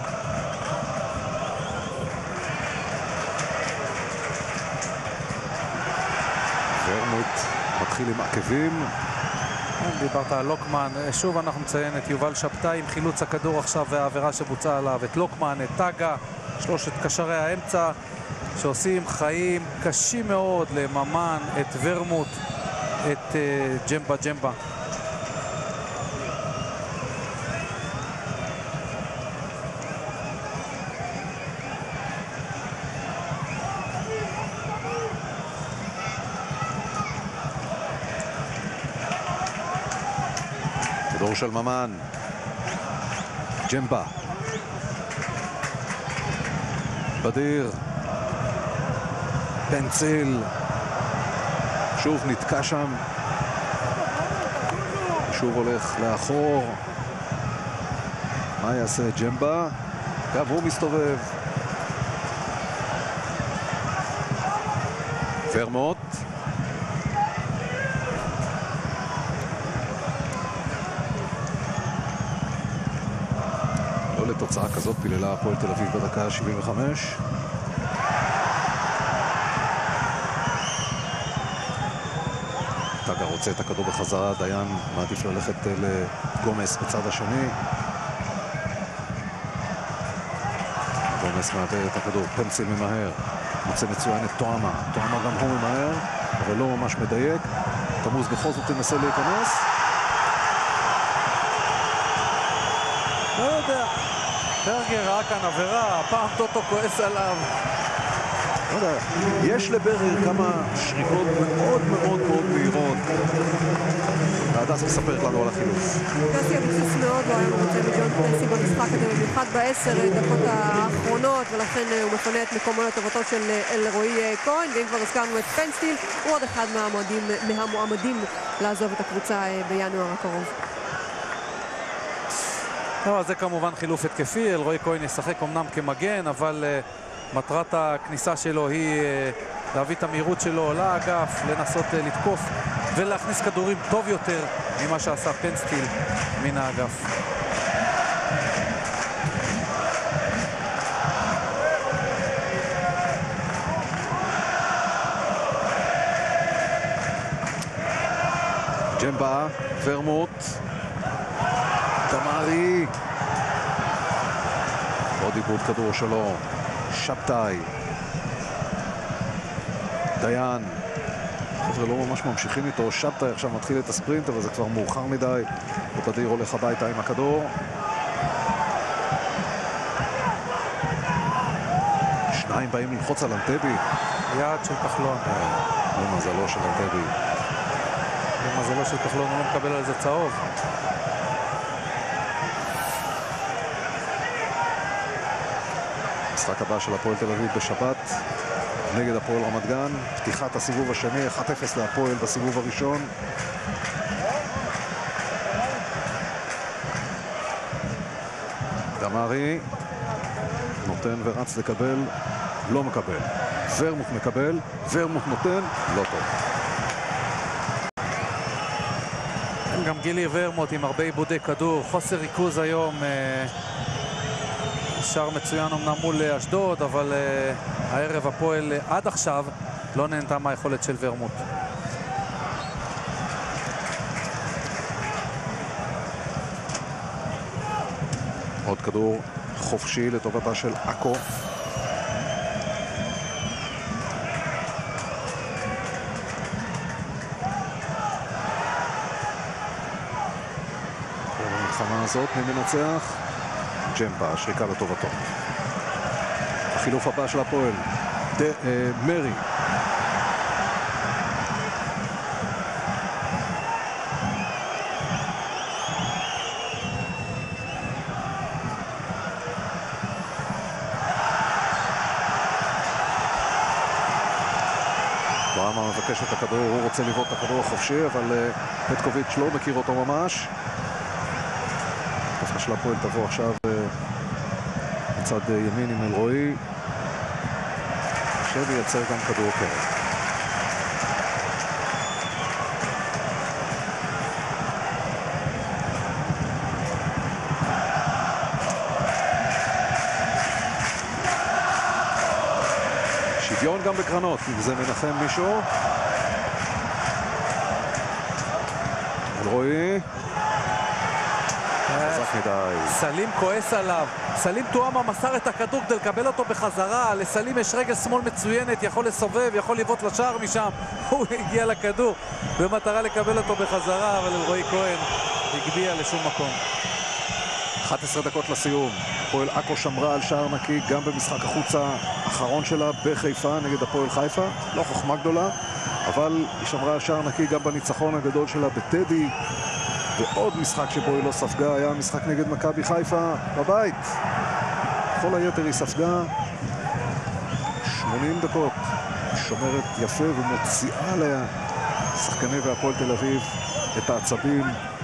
ורמוט מתחיל עם עקבים. דיברת על לוקמן, שוב אנחנו נציין את יובל שבתאי עם חילוץ הכדור עכשיו והעבירה שבוצעה עליו, את לוקמן, את טגה, שלושת קשרי האמצע שעושים חיים קשים מאוד לממן, את ורמוט, את uh, ג'מבה ג'מבה. כדור של ממן. ג'מבה. בדיר. פנציל. שוב נתקע שם. שוב הולך לאחור. מה יעשה ג'מבה? גם הוא מסתובב. ורמוט. לא לתוצאה כזאת פיללה הפועל תל אביב בדקה ה-שבעים וחמש. טגה רוצה את הכדור בחזרה, דיין מעדיף ללכת לגומס בצד השני. גומס מעביר את הכדור, פנציל ממהר, מוצא מצוין את טועמה, טועמה גם הוא ממהר, אבל לא ממש מדייק. תמוז בכל זאת תנסה להיכנס. לא יודע, ברגר ראה כאן עבירה, הפעם טוטו כועס עליו. לא יודע, יש לברגר כמה שריקות מאוד מאוד מאוד מהירות. והדס מספרת לנו על החילוף. יוסי אבוקסיס מאוד לא היה מרוצה מג'ון פרסי במשחק הזה, במיוחד בעשר דקות האחרונות, ולכן הוא מפנה את מקומו לטובתו של אלרועי כהן, ואם כבר הזכרנו את פנסטיל, הוא עוד אחד מהמועמדים, מהמועמדים לעזוב את הקבוצה בינואר הקרוב. לא, זה כמובן חילוף התקפי, אלרועי כהן ישחק אמנם כמגן, אבל uh, מטרת הכניסה שלו היא uh, להביא את המהירות שלו לאגף, לנסות uh, לתקוף ולהכניס כדורים טוב יותר ממה שעשה פנסטיל מן האגף. ג'מבה, ורמוט, תמרי, עוד עיבוד כדור שלו, שבתאי, דיין, חבר'ה לא ממש ממשיכים איתו, שבתאי עכשיו מתחיל את הספרינט, אבל זה כבר מאוחר מדי, ובדיר הולך הביתה עם הכדור. שניים באים ללחוץ על אנטבי. יעד של כחלון. למזלו של אנטבי. למזלו של כחלון, הוא לא מקבל על זה צהוב. המשחק הבא של הפועל תל אביב בשבת נגד הפועל רמת גן, פתיחת הסיבוב השני, אחת אפס להפועל בסיבוב הראשון. דמרי נותן ורץ לקבל, לא מקבל. ורמוט מקבל, ורמוט נותן, לא טוב. גם גילי ורמוט עם הרבה עיבודי כדור, חוסר ריכוז היום. שער מצוין אמנם מול אשדוד, אבל uh, הערב הפועל uh, עד עכשיו לא נהנתה מהיכולת של ורמוט. עוד כדור חופשי לטובתה של אקו. במלחמה הזאת מי מנצח? ג'מבה, שריקה לטובתו. החילוף הבא של הפועל, ד... אה, מרי. ברמה מבקש את הכדור, הוא רוצה לבעוט את הכדור החופשי, אבל אה, פטקוביץ' לא מכיר אותו ממש. התקפה של הפועל תבוא עכשיו בצד ימין עם אלרועי, שבי ייצר גם כדור קרב. גם בקרנות, אם זה מנחם מישהו. אלרועי. חזק מדי. סלים כועס עליו. סלים טועמה מסר את הכדור כדי לקבל אותו בחזרה. לסלים יש רגל שמאל מצוינת, יכול לסובב, יכול לבעוט לשער משם. הוא הגיע לכדור במטרה לקבל אותו בחזרה, אבל אלרועי כהן הגביע לשום מקום. אחת עשרה דקות לסיום. הפועל עכו שמרה על שער נקי גם במשחק החוץ האחרון שלה בחיפה נגד הפועל חיפה. לא חוכמה גדולה, אבל היא שמרה על שער נקי גם בניצחון הגדול שלה בטדי. ועוד משחק שבו היא לא ספגה היה משחק נגד מכבי חיפה בבית. כל היתר היא ספגה. שמונים דקות. שומרת יפה ומוציאה עליה שחקני והפועל תל אביב את העצבים.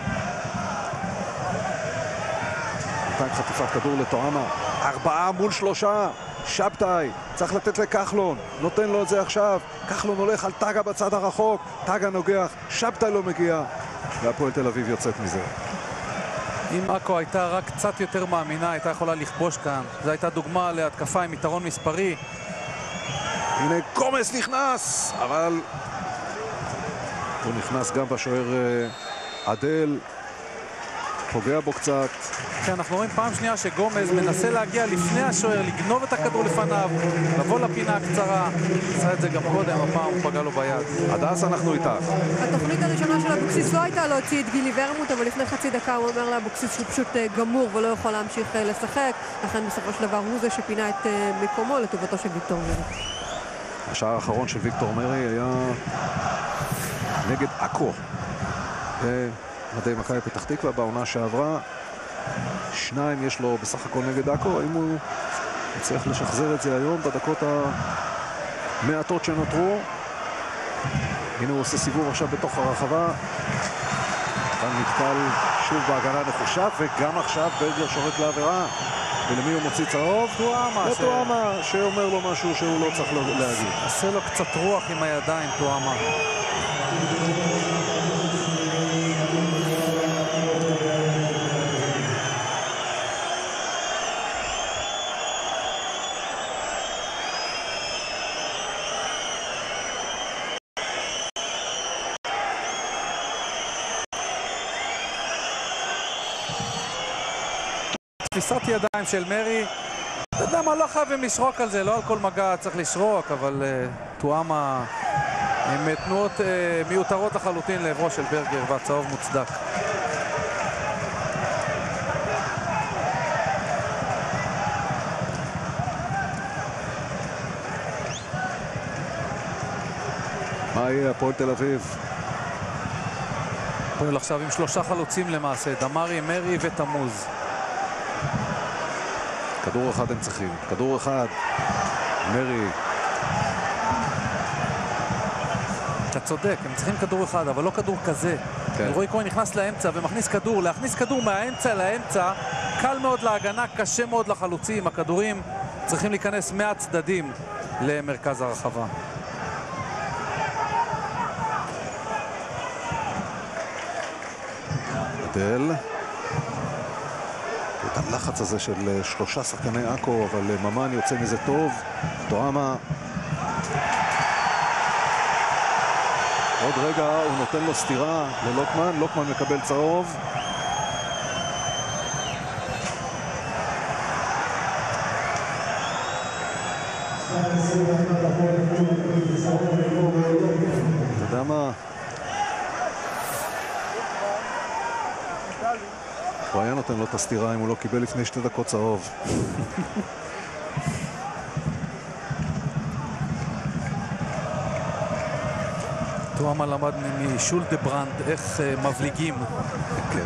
נתן חטיפת כדור לטועמה. ארבעה מול שלושה. שבתאי צריך לתת לכחלון. נותן לו את זה עכשיו. כחלון הולך על טגה בצד הרחוק. טגה נוגח. שבתאי לא מגיע. והפועל תל אביב יוצאת מזה. אם עכו הייתה רק קצת יותר מאמינה, הייתה יכולה לכבוש כאן. זו הייתה דוגמה להתקפה עם יתרון מספרי. הנה גומס נכנס, אבל הוא נכנס גם בשוער עדל. פוגע בו קצת. כן, אנחנו רואים פעם שנייה שגומז מנסה להגיע לפני השוער, לגנוב את הכדור לפניו, לבוא לפינה הקצרה. עשה את זה גם קודם, הפעם הוא פגע לו ביד. הדס, אנחנו איתך. התוכנית הראשונה של אבוקסיס לא הייתה להוציא את גילי ורמוט, אבל לפני חצי דקה הוא אומר לאבוקסיס שהוא פשוט גמור ולא יכול להמשיך לשחק. לכן בסופו של דבר הוא זה שפינה את מקומו לטובתו של ויקטור מרי. השער האחרון של ויקטור מרי היה נגד עכו. מדי מכבי פתח תקווה בעונה שעברה. שניים יש לו בסך הכל נגד עכו. האם הוא יצליח לשחזר את זה היום בדקות המעטות שנותרו? הנה הוא עושה סיבוב עכשיו בתוך הרחבה. כאן נתקל שוב בהגנה נחושה, וגם עכשיו ברגר שורק לעבירה. ולמי הוא מוציא צהוב? טועמה. לטועמה, ש... שאומר לו משהו שהוא לא צריך להגיד. עושה לו קצת רוח עם הידיים, טועמה. תפיסת ידיים של מרי. אתה יודע מה, לא חייבים לשרוק על זה, לא על כל מגע צריך לשרוק, אבל uh, טועמה עם תנועות uh, מיותרות לחלוטין לעברו של ברגר, והצהוב מוצדק. מה יהיה הפועל תל אביב? הפועל עכשיו עם שלושה חלוצים למעשה, דמרי, מרי ותמוז. כדור אחד הם צריכים, כדור אחד, מרי. אתה צודק, הם צריכים כדור אחד, אבל לא כדור כזה. כן. רועי כהן נכנס לאמצע ומכניס כדור, להכניס כדור מהאמצע לאמצע, קל מאוד להגנה, קשה מאוד לחלוצים. הכדורים צריכים להיכנס מהצדדים למרכז הרחבה. עדל. את הלחץ הזה של שלושה שחקני עכו, אבל ממן יוצא מזה טוב. טועמה. עוד רגע הוא נותן לו סתירה ללוקמן. לוקמן מקבל צהוב. אתה יודע מה? הוא היה נותן לו את הסתירה אם הוא לא קיבל לפני שתי דקות צהוב. טועמה למד משול דה ברנד איך מבליגים. כן.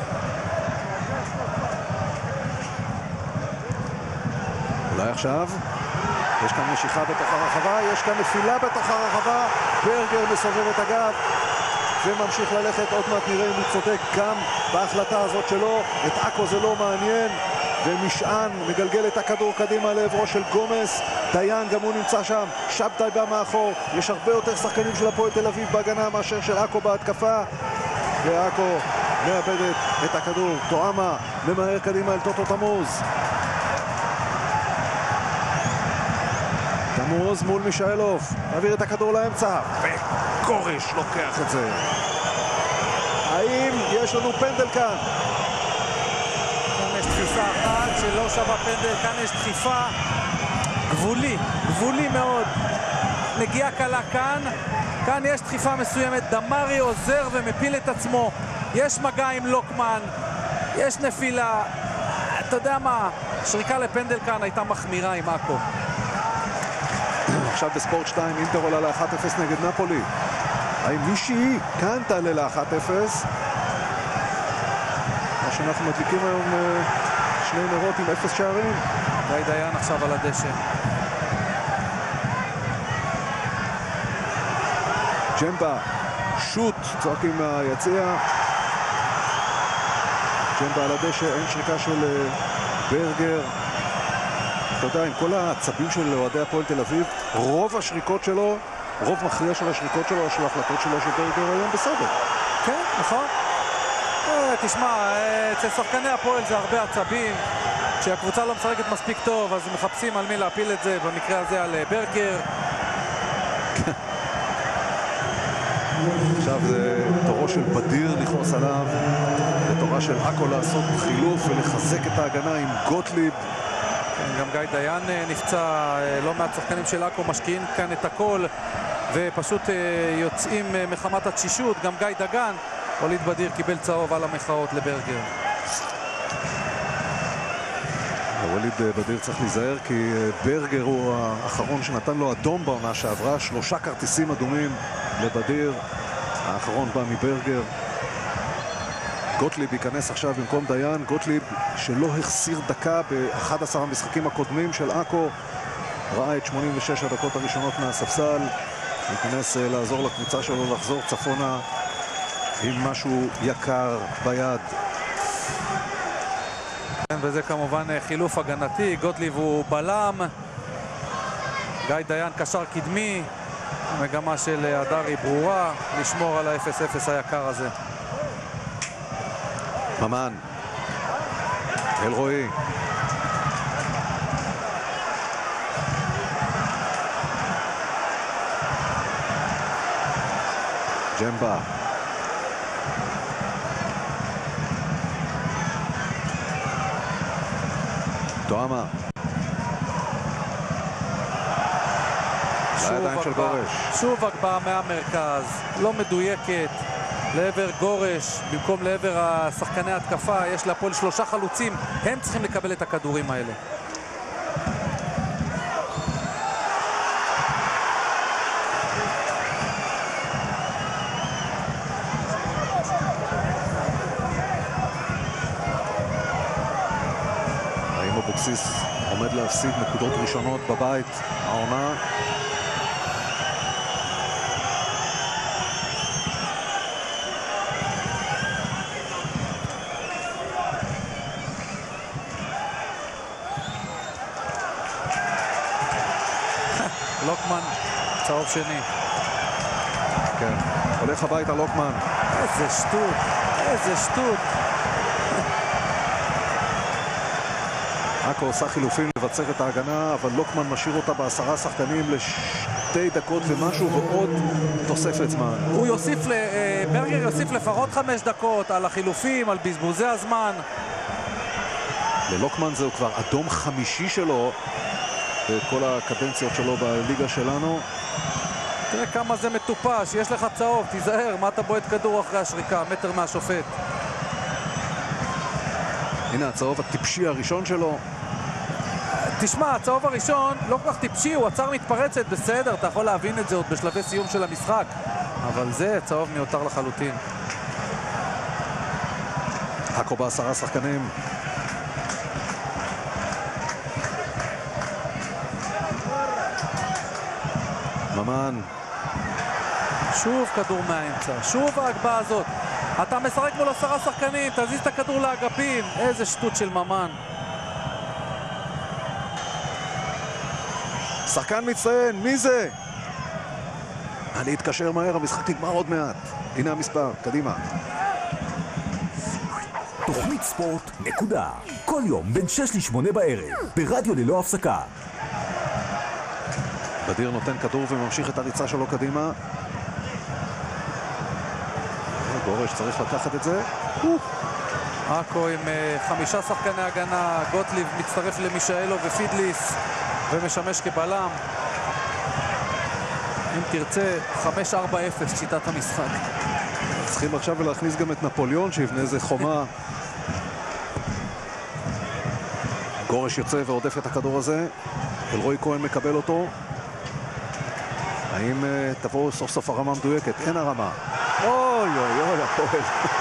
אולי עכשיו יש כאן משיכה בתוך הרחבה, יש כאן נפילה בתוך הרחבה. ברגר מסובב את הגב וממשיך ללכת. עוד מעט נראה אם הוא צודק גם בהחלטה הזאת שלו. את עכו זה לא מעניין, ומשען מגלגל את הכדור קדימה לעברו של גומס. דיין גם הוא נמצא שם. שבתאי בא מאחור. יש הרבה יותר שחקנים של הפועל תל אביב בהגנה מאשר של עכו בהתקפה, ועכו מאבדת את הכדור. טועמה ממהר קדימה אל טוטו תמוז. עמוז מול מישאלוב, מעביר את הכדור לאמצע, וגורש לוקח את זה. האם יש לנו פנדל כאן? כאן יש תפיסה אחת שלא שווה פנדל, כאן יש דחיפה גבולי, גבולי מאוד. נגיעה קלה כאן, כאן יש דחיפה מסוימת, דמרי עוזר ומפיל את עצמו, יש מגע עם לוקמן, יש נפילה, אתה יודע מה, שריקה לפנדל כאן הייתה מחמירה עם אקו. עכשיו בספורט שתיים, אינטר עולה ל-אחת אפס נגד נפולי. האם מישהי כאן תעלה ל-אחת אפס? מה שאנחנו מדליקים היום שני נרות עם אפס שערים. גיא דיין עכשיו על הדשא. ג'מבה, שוט, צועקים מהיציע. ג'מבה על הדשא, אין שריקה של ברגר. אתה יודע, עם כל העצבים של אוהדי הפועל תל אביב, רוב השריקות שלו, רוב מכריע של השריקות שלו, של ההחלטות שלו של ברגר היום בסדר. כן, נכון. תשמע, אצל שחקני הפועל זה הרבה עצבים. כשהקבוצה לא משחקת מספיק טוב, אז מחפשים על מי להפיל את זה, במקרה הזה על ברגר. עכשיו זה תורו של בדיר לכנוס עליו, ותורה של אקו לעשות חילוף ולחזק את ההגנה עם גוטליב. גם גיא דיין נפצע, לא מעט שחקנים של אקו משקיעים כאן את הכל ופשוט יוצאים מחמת התשישות. גם גיא דגן, ווליד בדיר קיבל צהוב על המחאות לברגר. ווליד בדיר צריך להיזהר כי ברגר הוא האחרון שנתן לו אדום בעונה שעברה, שלושה כרטיסים אדומים לבדיר, האחרון בא מברגר. גוטליב ייכנס עכשיו במקום דיין, גוטליב שלא החסיר דקה ב-אחד עשר המשחקים הקודמים של אקו, ראה את שמונים ושש הדקות הראשונות מהספסל, ייכנס לעזור לקבוצה שלו לחזור צפונה עם משהו יקר ביד. וזה כמובן חילוף הגנתי, גוטליב הוא בלם, גיא דיין קשר קדמי, המגמה של הדרי ברורה, לשמור על ה-אפס אפס היקר הזה. ממן, אלרועי. ג'מבה. תואמה. לידיים של גורש. שוב הגבהה מהמרכז, לא מדויקת. לעבר גורש, במקום לעבר השחקני התקפה. יש להפועל שלושה חלוצים, הם צריכים לקבל את הכדורים האלה. האם אבוקסיס עומד להפסיד נקודות ראשונות בבית העונה? לוקמן, צהוב שני. כן, הולך הביתה לוקמן. איזה שטות, איזה שטות. אקו עושה חילופים לבצר את ההגנה, אבל לוקמן משאיר אותה בעשרה שחקנים לשתי דקות ומשהו ועוד תוספת זמן. הוא יוסיף, ברגר יוסיף לפחות חמש דקות על החילופים, על בזבוזי הזמן. ללוקמן זהו כבר אדום חמישי שלו בכל הקדנציות שלו בליגה שלנו. תראה כמה זה מטופש, יש לך צהוב, תיזהר, מה אתה בועט כדור אחרי השריקה, מטר מהשופט. הנה הצהוב הטיפשי הראשון שלו. תשמע, הצהוב הראשון לא כל כך טיפשי, הוא עצר מתפרצת, בסדר, אתה יכול להבין את זה עוד בשלבי סיום של המשחק, אבל זה צהוב מיותר לחלוטין. אקו בעשרה שחקנים. ממן. שוב כדור מהאמצע, שוב ההגבהה הזאת. אתה משחק מול עשרה שחקנים, תזיז את הכדור לאגפים. איזה שטות של ממן. שחקן מצטיין, מי זה? אני אתקשר מהר, המשחק נגמר עוד מעט. הנה המספר, קדימה. תוכנית ספורט נקודה. כל יום בין שש לשמונה בערב, ברדיו ללא הפסקה. בדיר נותן כדור וממשיך את הריצה שלו קדימה. גורש צריך לקחת את זה. עכו עם חמישה שחקני הגנה, גוטליב מצטרף למישאלו ופידליס ומשמש כבלם. אם תרצה, חמש ארבע אפס שיטת המשחק. צריכים עכשיו להכניס גם את נפוליאון שיבנה איזה חומה. גורש יוצא ועודף את הכדור הזה. אלרועי כהן מקבל אותו. האם uh, תבוא סוף סוף הרמה מדויקת? אין הרמה. אוי אוי אוי, הפועל.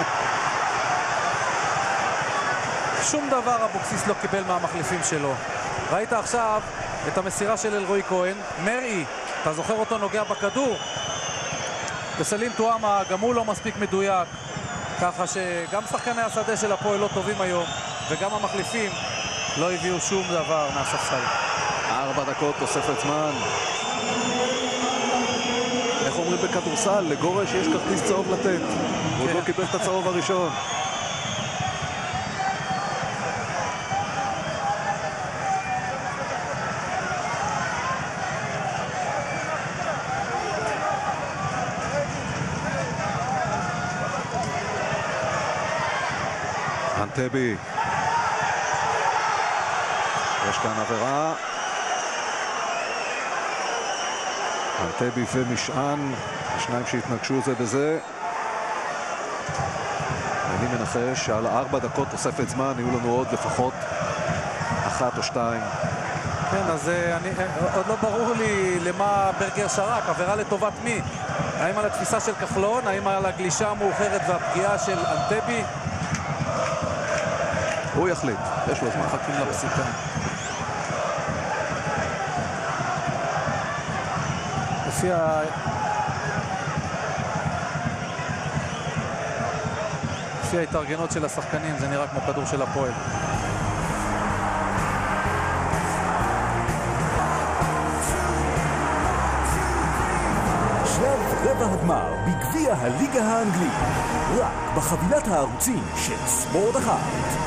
שום דבר אבוקסיס לא קיבל מהמחליפים שלו. ראית עכשיו את המסירה של אלרועי כהן. מרעי, אתה זוכר אותו נוגע בכדור? וסלים טועמה, גם הוא לא מספיק מדויק. ככה שגם שחקני השדה של הפועל לא טובים היום, וגם המחליפים לא הביאו שום דבר מהספסל. ארבע דקות תוספת זמן. איך אומרים בכדורסל? לגורש יש כרטיס צהוב לתת. הוא עוד לא קיבל את הצהוב הראשון. אנטבי. יש כאן עבירה. אנטבי ומשען, השניים שהתנגשו זה בזה. אני מנחש שעל ארבע דקות תוספת זמן יהיו לנו עוד לפחות אחת או שתיים. כן, אז אני, עוד לא ברור לי למה ברגר שרק, עבירה לטובת מי? האם על התפיסה של כחלון, האם על הגלישה המאוחרת והפגיעה של אנטבי? הוא יחליט, יש לו זמן. מחכים לפסיקה. לפי ה... לפי ההתארגנות של השחקנים זה נראה כמו כדור של הפועל. שלב רבע הגמר בגביע הליגה האנגלית, רק בחבילת הערוצים של ספורט אחת.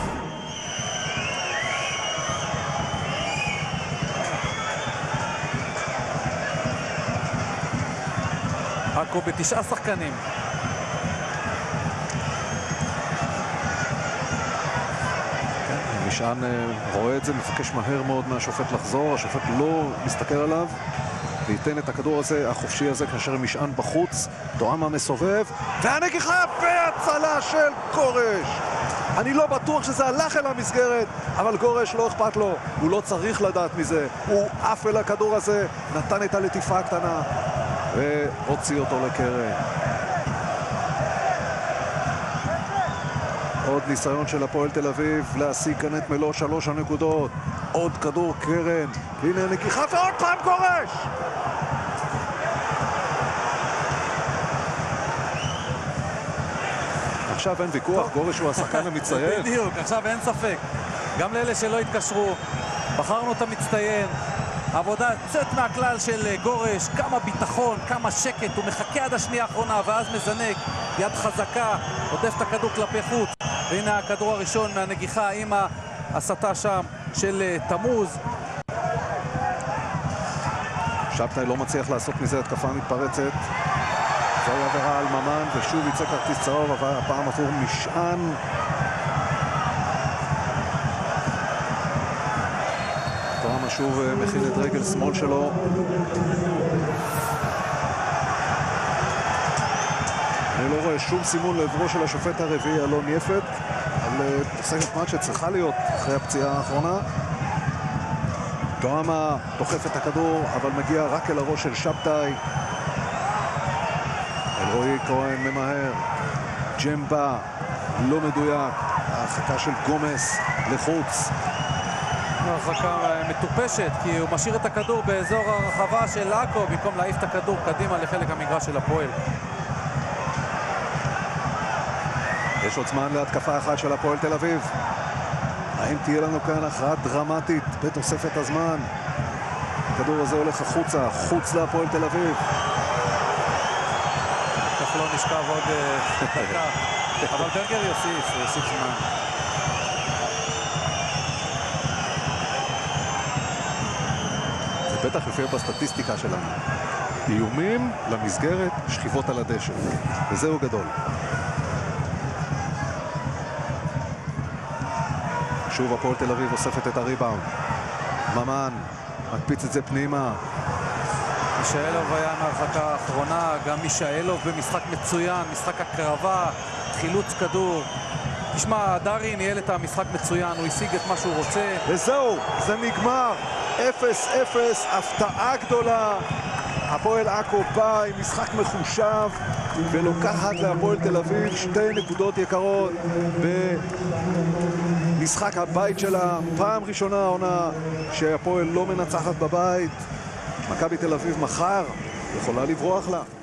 עכו בתשעה שחקנים. משען רואה את זה, מבקש מהר מאוד מהשופט לחזור, השופט לא מסתכל עליו וייתן את הכדור הזה, החופשי הזה, כאשר משען בחוץ. טועמה מסובב, והנגיחה בהצלה של גורש. אני לא בטוח שזה הלך אל המסגרת, אבל גורש לא אכפת לו, הוא לא צריך לדעת מזה, הוא עף אל הכדור הזה, נתן את הלטיפה הקטנה והוציא אותו לקרן. עוד ניסיון של הפועל תל אביב להשיג כאן את מלוא שלוש הנקודות. עוד כדור קרן, הנה נגיחה ועוד פעם גורש. עכשיו אין ויכוח, גורש הוא השחקן המצטיין. בדיוק, עכשיו אין ספק. גם לאלה שלא התקשרו, בחרנו את המצטיין. עבודה יוצאת מהכלל של גורש, כמה ביטחון, כמה שקט, הוא מחכה עד השנייה האחרונה ואז מזנק, יד חזקה, עודף את הכדור כלפי חוץ. והנה הכדור הראשון מהנגיחה עם ההסתה שם של תמוז. שבתאי לא מצליח לעשות מזה התקפה מתפרצת. זוהי עבירה על ממן ושוב יצא כרטיס צהוב, אבל הפעם עבור משען. טועמה שוב מכיל את רגל שמאל שלו. אני לא רואה שום סימון לעברו של השופט הרביעי אלון יפת על תוספת מאץ' שצריכה להיות אחרי הפציעה האחרונה. טועמה דוחף את הכדור אבל מגיע רק אל הראש של שבתאי. אלרועי כהן ממהר, ג'מבה לא מדויק, ההרחקה של גומס לחוץ. הרחקה מטופשת כי הוא משאיר את הכדור באזור הרחבה של עכו במקום להעיף את הכדור קדימה לחלק המגרש של הפועל. יש עוד זמן להתקפה אחת של הפועל תל אביב. האם תהיה לנו כאן הכרעה דרמטית בתוספת הזמן? הכדור הזה הולך החוצה, חוץ להפועל תל אביב. כחלון נשכב עוד דקה, אבל ברגר יוסיף, יוסיף זמן. זה בטח יופיע בסטטיסטיקה שלנו. איומים למסגרת, שכיבות על הדשא. וזהו גדול. שוב הפועל תל אביב אוספת את הריבאונד. ממן מקפיץ את זה פנימה. מישאלוב היה מהרחקה האחרונה, גם מישאלוב במשחק מצוין, משחק הקרבה, חילוץ כדור. תשמע, דארי ניהל את המשחק מצוין, הוא השיג את מה שהוא רוצה. וזהו, זה נגמר. אפס אפס, הפתעה גדולה. הפועל עכו בא עם משחק מחושב ולוקחת להפועל תל אביב שתי נקודות יקרות במשחק הבית שלה. פעם ראשונה העונה שהפועל לא מנצחת בבית. מכבי תל אביב מחר יכולה לברוח לה.